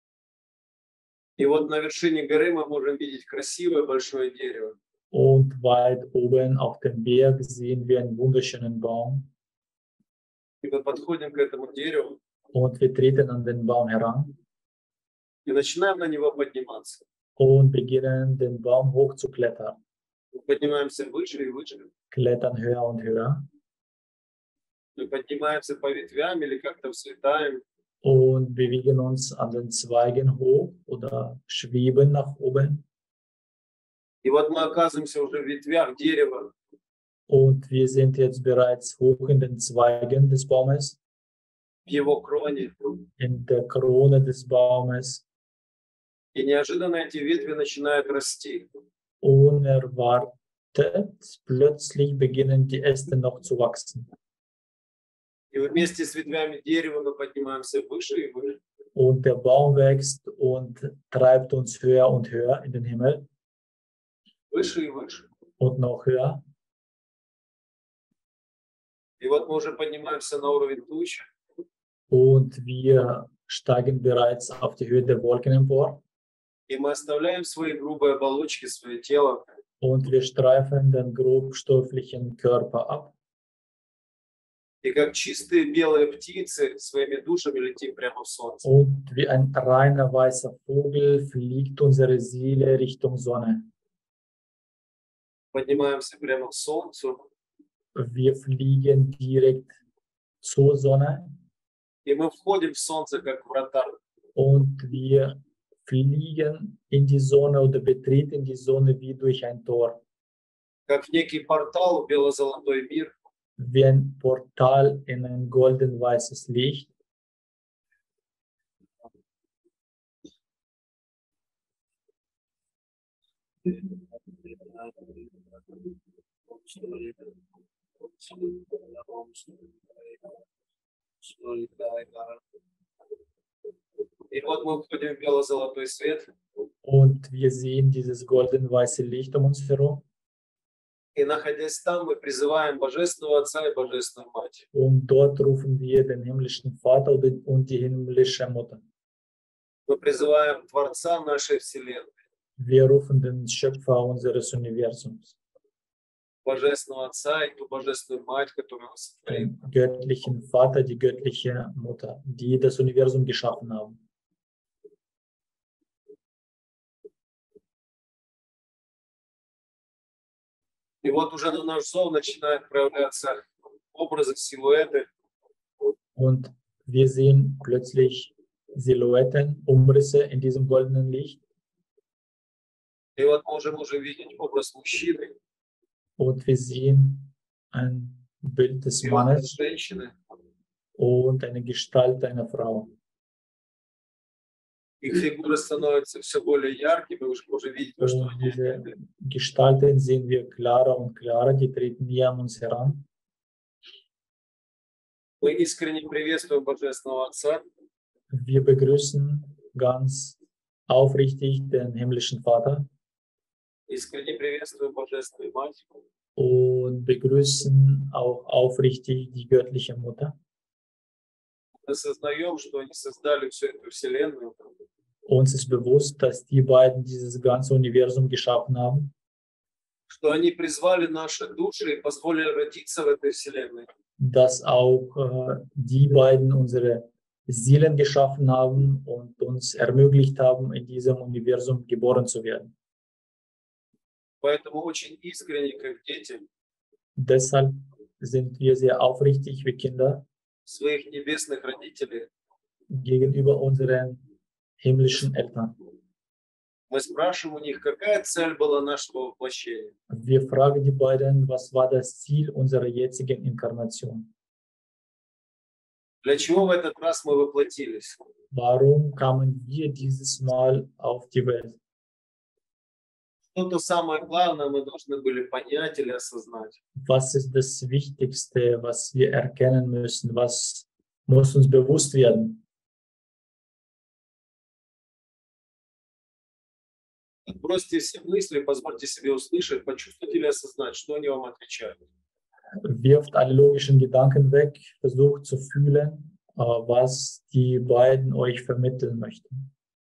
И вот на вершине горы мы можем видеть красивое большое дерево. Und weit oben auf dem Berg sehen wir einen wunderschönen Baum. И мы подходим к этому дереву Und wir treten an den Baum heran и начинаем на него подниматься. und beginnen, den Baum hochzuklettern. Мы поднимаемся выше и выше. Klettern höher und höher. Мы поднимаемся по ветвям или как-то взлетаем. Und bewegen uns an den Zweigen hoch oder schweben nach oben. И вот мы оказываемся уже в ветвях дерева. Und wir sind jetzt bereits hoch in den Zweigen des Baumes, В его кроне. in der Krone des Baumes. И неожиданно эти ветви начинают расти. Unerwartet, plötzlich beginnen die Äste noch zu wachsen. И вместе с ветвями дерева мы поднимаемся выше и выше. Und der Baum wächst und treibt uns höher und höher in den Himmel Выше и выше. und noch höher. И вот мы уже поднимаемся на уровень туч. Und wir steigen bereits auf die Höhe der Wolken empor. И мы оставляем свои грубые оболочки, свое тело. Und wir streifen den grobstofflichen Körper ab. И как чистые белые птицы своими душами летим прямо в солнце. Und wie ein reiner weißer Vogel fliegt unsere Seele Richtung Sonne. Поднимаемся прямо к солнцу. Wir fliegen direkt zur Sonne И мы входим в солнце как врата. und wir fliegen in die Sonne oder betreten die Sonne wie durch ein Tor. Как в некий портал в бело-золотой мир. Wie ein Portal in ein golden-weißes Licht. И вот мы входим в бело-золотой свет. Und wir sehen dieses golden-weiße Licht um uns herum. И находясь там, мы призываем Божественного Отца и Божественную Мать. Und dort rufen wir den himmlischen Vater und die himmlische Mutter. Мы призываем Творца нашей Вселенной, Wir rufen den Schöpfer unseres Universums, Божественного Отца и ту Божественную Мать, которую Он сотворил. den göttlichen Vater, die göttliche Mutter, die das Universum geschaffen haben. И вот уже на наш зов начинают проявляться образы, силуэты. Und wir sehen plötzlich Silhouetten, Umrisse in diesem goldenen Licht. И вот мы уже можем видеть образ мужчины, Und wir sehen ein Bild des и образ Mannes женщины. und eine Gestalt einer Frau. Их фигуры становятся все более яркими, мы уже можем видеть, во что Und они diese одеты. Gestalten sehen wir klarer und klarer, die treten näher an uns heran. Мы искренне приветствуем Божественного Отца, Wir begrüßen ganz aufrichtig den himmlischen Vater искренне приветствуем Божественную Мать. und begrüßen auch aufrichtig die göttliche Mutter. Мы осознаем, что они создали всю эту Вселенную, Uns ist bewusst, dass die beiden dieses ganze Universum geschaffen haben, что они призвали наши души и позволили родиться в этой Вселенной. dass auch äh, die beiden unsere Seelen geschaffen haben und uns ermöglicht haben, in diesem Universum geboren zu werden. Поэтому очень искренне, как дети, Deshalb sind wir sehr aufrichtig wie Kinder своих небесных родителей. gegenüber unseren himmlischen Eltern. Мы спрашиваем у них, какая цель была нашего воплощения. Wir fragen die beiden, was war das Ziel unserer jetzigen Inkarnation? Для чего в этот раз мы воплотились? Warum kamen wir dieses Mal auf die Welt? Что то самое главное мы должны были понять или осознать? Was ist das Wichtigste, was wir erkennen müssen? Was muss uns bewusst werden? Отбросьте все мысли, позвольте себе услышать, почувствовать или осознать, что они вам отвечают. Wirft alle logischen Gedanken weg, versucht zu fühlen, was die beiden euch vermitteln möchten.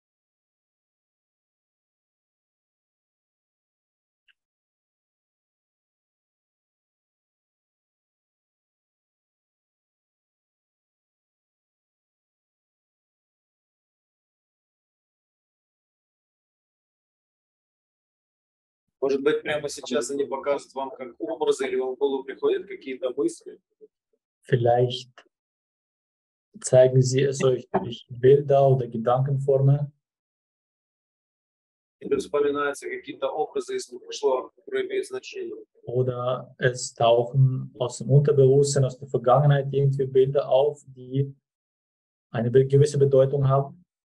Может быть, прямо сейчас они показывают вам как образы, или вам в голову приходят какие-то мысли. Vielleicht zeigen sie es euch durch Bilder oder Gedankenformen. Или вспоминаются какие-то образы из прошлого, которые имеют значение. Oder es tauchen aus dem Unterbewusstsein, aus der Vergangenheit irgendwie Bilder auf, die eine gewisse Bedeutung haben.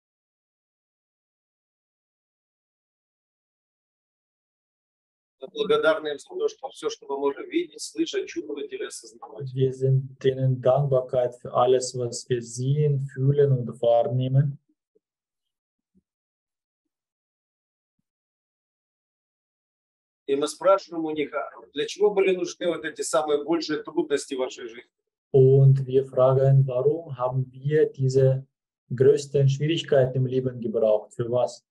Благодарны им за то, что все, что мы можем видеть, слышать, чувствовать или осознавать. Wir sind denen Dankbarkeit für alles, was wir sehen, fühlen und wahrnehmen. И мы спрашиваем у них, для чего были нужны вот эти самые большие трудности в вашей жизни? Und wir fragen, warum haben wir diese größten Schwierigkeiten im Leben gebraucht? Für was?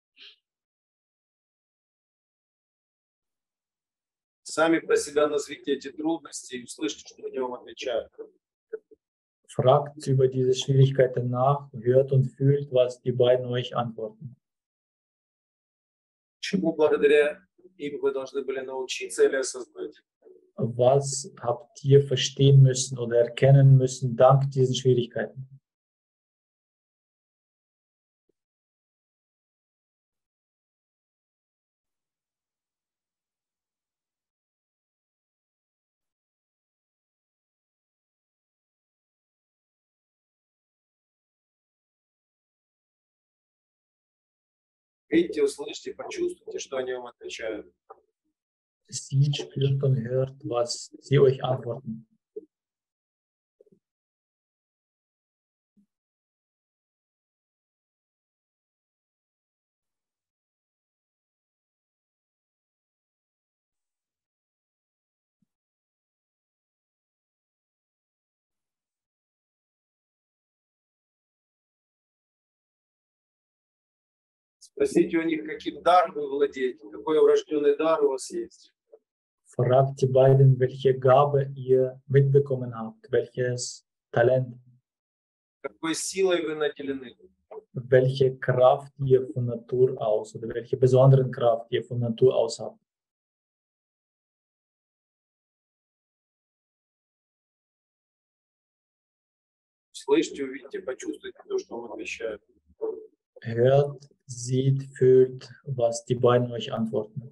Сами про себя назовите эти трудности и услышьте, что они вам отвечают. Fragt über diese Schwierigkeiten nach, hört und fühlt, was die beiden euch antworten. Чему благодаря им вы должны были научиться или осознать? Was habt ihr verstehen müssen oder erkennen müssen dank diesen Schwierigkeiten? Видите, услышьте, почувствуйте, что они вам отвечают. Sieht, spürt und hört, was sie euch antworten. Спросите у них, каким даром вы владеете, какой врожденный дар у вас есть. Fragt die beiden, welche Gabe ihr mitbekommen habt, welches Talent, Какой силой вы наделены. welche Kraft ihr von Natur aus oder welche besonderen Kraft ihr von Natur aus habt. Слышите, увидите, почувствуйте то, что вам отвечают. Hört, sieht, fühlt, was die beiden euch antworten.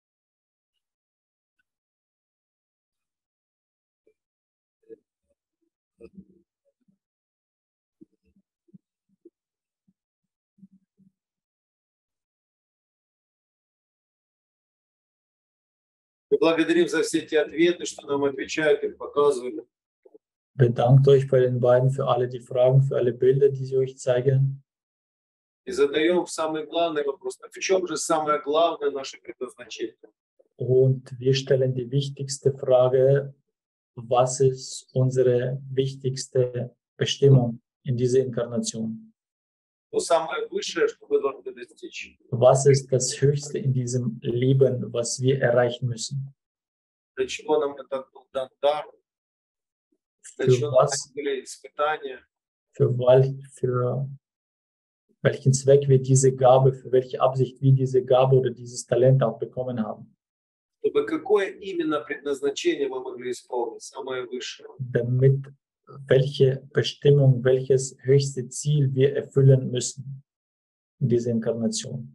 Мы благодарим за все те ответы, что нам отвечают и показывают. Bedankt euch bei den beiden für alle die Fragen, für alle Bilder, die sie euch zeigen. И задаем самый главный вопрос. В чем же самое главное наше предназначение? Und wir stellen die wichtigste Frage, was ist unsere wichtigste Bestimmung in dieser Inkarnation? То самое высшее, что мы должны достичь. Was ist das Höchste in diesem Leben, was wir erreichen müssen? Для чего нам этот был дан дар? Для Für чего нам was, были испытания? für, wel- für welchen Zweck wir diese Gabe, für welche Absicht wir diese Gabe oder dieses Talent auch bekommen haben? чтобы какое именно предназначение мы могли исполнить, самое высшее. damit welche Bestimmung, welches höchste Ziel wir erfüllen müssen in dieser Inkarnation.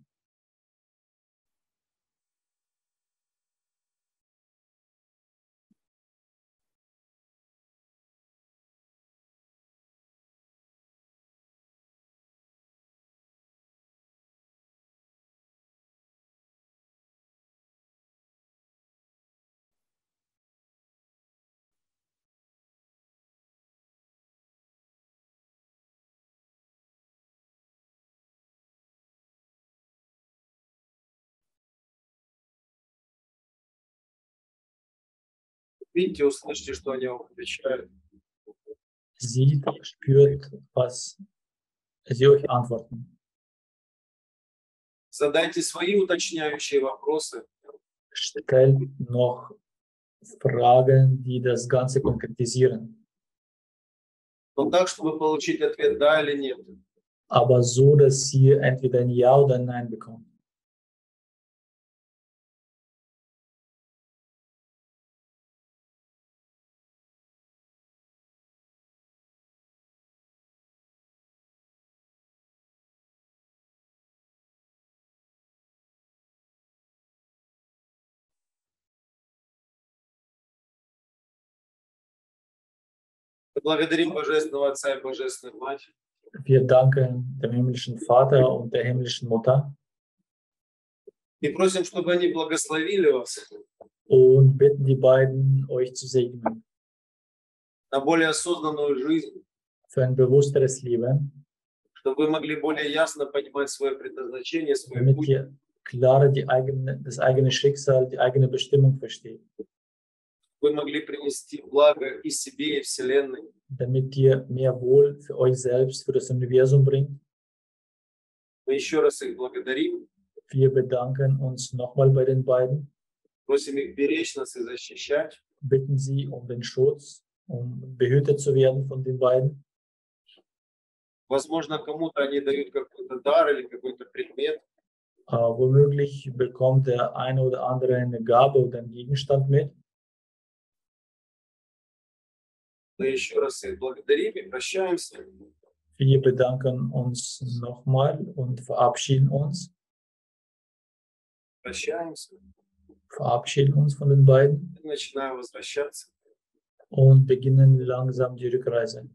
Видите, услышите, что они вам отвечают. Sieht, spürt, was sie euch antworten. Задайте свои уточняющие вопросы. Stellt noch Fragen, die das Ganze konkretisieren. Но так, чтобы получить ответ «да» или «нет». Aber so, dass ihr entweder ein Ja oder ein Nein bekommt. Благодарим Божественного Отца и Божественную Мать. Wir danken dem himmlischen Vater und der himmlischen Mutter И просим, чтобы они благословили вас und bitten die beiden, euch zu segnen на более осознанную жизнь, für ein bewussteres Leben, чтобы вы могли более ясно понимать свое предназначение, свой damit путь, ihr klarer die eigene, das eigene Schicksal, die eigene Bestimmung versteht, вы могли принести благо и себе, и Вселенной. damit ihr mehr Wohl für euch selbst, für das Universum bringt. Мы еще раз их благодарим, Wir bedanken uns nochmal bei den beiden, просим их беречь нас и защищать. bitten sie um den Schutz, um behütet zu werden von den beiden. Возможно, кому-то они дают какой-то дар или какой-то предмет. Äh, womöglich bekommt der eine oder andere eine Gabe oder einen Gegenstand mit. Мы еще раз их благодарим и прощаемся. Wir bedanken uns nochmal und verabschieden uns, Прощаемся. verabschieden uns von den beiden И начинаем возвращаться. und beginnen langsam die Rückreise.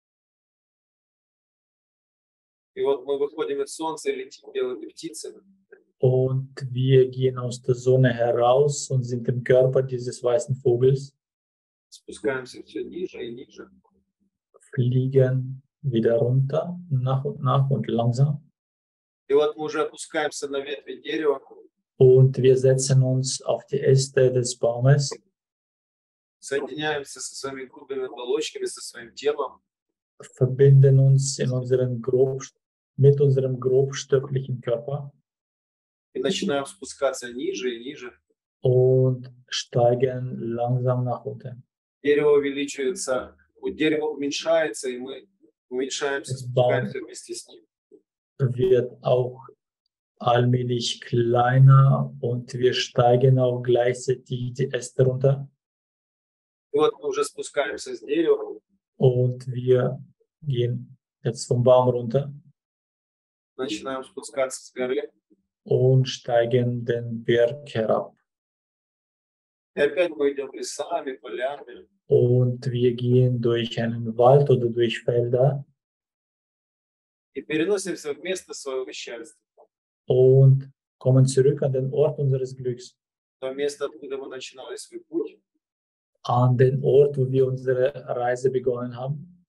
И вот мы выходим из солнца и летим белыми птицами. Und wir gehen aus der Sonne heraus und sind im Körper dieses weißen Vogels, Спускаемся все ниже и ниже. fliegen wieder runter, nach und nach und langsam. И вот мы уже опускаемся на ветви дерева, Und wir setzen uns auf die Äste des Baumes, соединяемся со своими грубыми оболочками, со своим телом, verbinden uns in unseren grob, mit unserem grobstofflichen Körper и начинаем спускаться ниже и ниже. und steigen langsam nach unten. Дерево увеличивается, у дерева уменьшается, и мы уменьшаемся, спускаемся вместе с ним. Wird auch allmählich kleiner und wir steigen auch gleichzeitig die Äste runter И вот мы уже спускаемся с дерева, und wir gehen jetzt vom Baum runter начинаем спускаться с горы. und steigen den Berg herab. И опять мы идем лесами, полями. Und wir gehen durch einen Wald oder durch Felder И переносимся в место своего счастья. und kommen zurück an den Ort unseres Glücks, То место, откуда мы начинали свой путь. an den Ort, wo wir unsere Reise begonnen haben.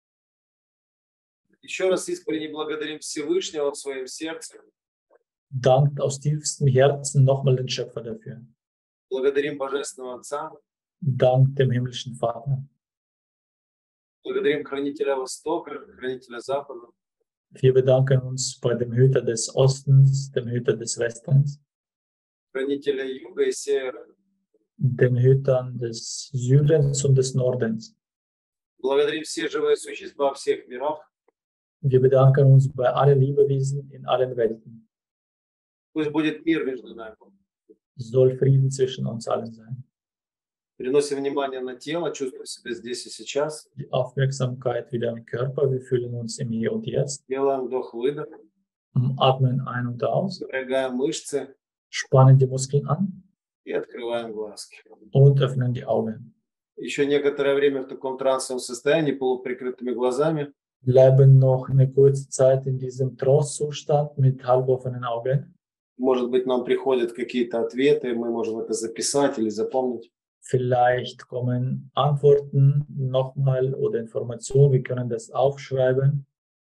Еще раз искренне благодарим Всевышнего в своем сердце. Dankt aus tiefstem Herzen nochmal den Schöpfer dafür. Благодарим Божественного Отца. Dankt dem himmlischen Vater. Благодарим Хранителя Востока, Хранителя Запада. Wir bedanken uns bei dem Hüter des Ostens, dem Hüter des Westens, Хранителя Юга и Севера. den Hütern des Südens und des Nordens. Благодарим все живые существа всех миров. Wir bedanken uns bei allen Lebewesen in allen Welten. Пусть будет мир между нами. soll Frieden zwischen uns allen sein. Переносим внимание на тело, чувствуем себя здесь и сейчас. Die Aufmerksamkeit wieder im Körper, wir fühlen uns im Hier und Jetzt. Делаем вдох-выдох. Atmen ein und aus, Напрягаем мышцы spannen die Muskeln an и открываем глазки. und öffnen die Augen. Еще некоторое время в таком трансовом состоянии, полуприкрытыми глазами. Bleiben noch eine kurze Zeit in diesem Trance-Zustand mit halboffenen Augen. Может быть, нам приходят какие-то ответы, мы можем это записать или запомнить. Vielleicht kommen Antworten nochmal oder Informationen, wir können das aufschreiben.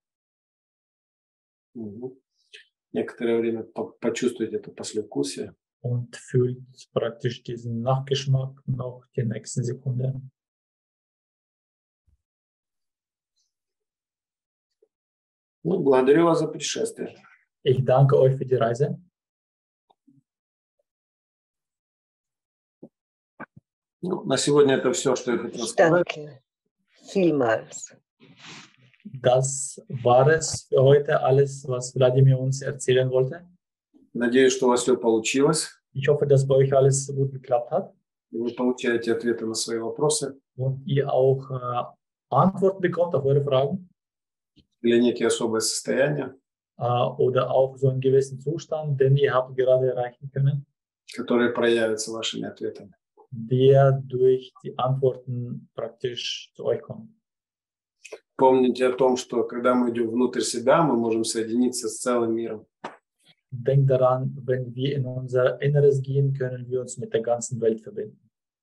Угу. Некоторое время по- почувствуйте это послевкусие. Und fühlt praktisch diesen Nachgeschmack noch die nächsten Sekunden. Ну, благодарю вас за путешествие. Ich danke euch für die Reise. Ну, на сегодня это все, что я хотел Ich сказать. danke vielmals. Das war es für heute, alles, was Wladimir uns erzählen wollte. Надеюсь, что у вас все получилось. Ich hoffe, dass bei euch alles gut geklappt hat И вы получаете ответы на свои вопросы und ihr auch äh, Antworten bekommt auf eure Fragen или некие особые состояния, äh, oder auch so einen gewissen Zustand, den ihr habt gerade erreichen können, которые проявятся вашими ответами. der durch die Antworten praktisch zu euch kommt. Помните о том, что когда мы идем внутрь себя, мы можем соединиться с целым миром. Denkt daran, wenn wir in unser Inneres gehen, können wir uns mit der ganzen Welt verbinden.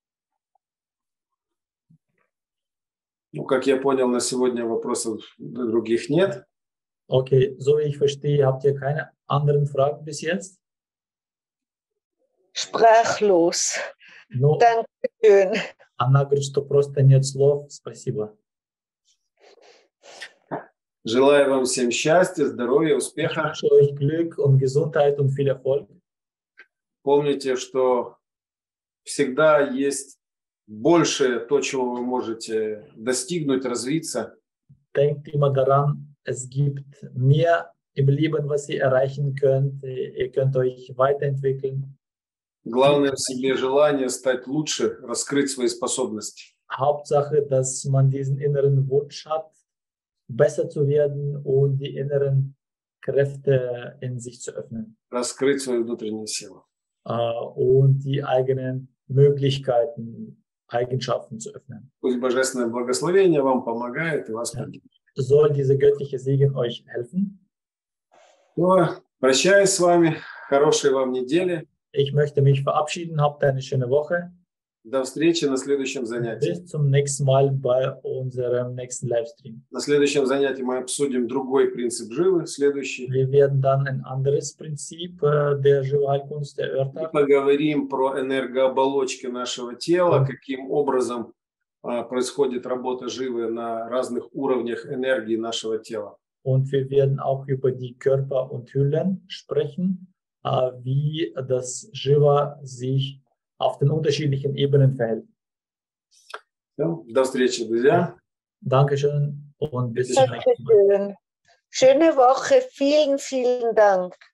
Ну, как я понял, на сегодня вопросов других нет. Okay, so wie ich verstehe, habt ihr keine anderen Fragen bis jetzt? Sprachlos. Ну, Dankeschön. она говорит, что просто нет слов. Спасибо. Желаю вам всем счастья, здоровья, Ich успеха. wünsche euch Glück und Gesundheit und viel Erfolg. Помните, что всегда есть больше то, чего вы можете достигнуть, развиться. Denkt immer daran, es gibt mehr im Leben, was ihr erreichen könnt. Ihr könnt euch weiterentwickeln. Главное в себе желание стать лучше, раскрыть свои способности. Hauptsache, dass man diesen inneren Wunsch hat, besser zu werden und die inneren Kräfte in sich zu öffnen. Раскрыть свою внутреннюю силу. Äh, und die eigenen Möglichkeiten, Eigenschaften zu öffnen. Пусть божественное благословение вам помогает и вас поддержит. Soll dieser göttliche Segen euch helfen? Ну, прощаюсь с вами. Хорошей вам недели. Ich möchte mich verabschieden. Habt eine schöne Woche. До встречи на следующем занятии. Bis zum nächsten Mal bei unserem nächsten Livestream. На следующем занятии мы обсудим другой принцип живы, следующий. Wir werden dann ein anderes Prinzip äh, der Shiva-Heilkunst И erörtern. поговорим про энергооболочки нашего тела, каким образом а, происходит работа живы на разных уровнях энергии нашего тела. Und wir werden auch über die Körper und Hüllen sprechen, äh, wie das Shiva sich auf den unterschiedlichen Ebenen verhält. Все, до встречи, друзья. Dankeschön und bis zum nächsten Mal. Dankeschön. Schöne Woche. Vielen, vielen Dank.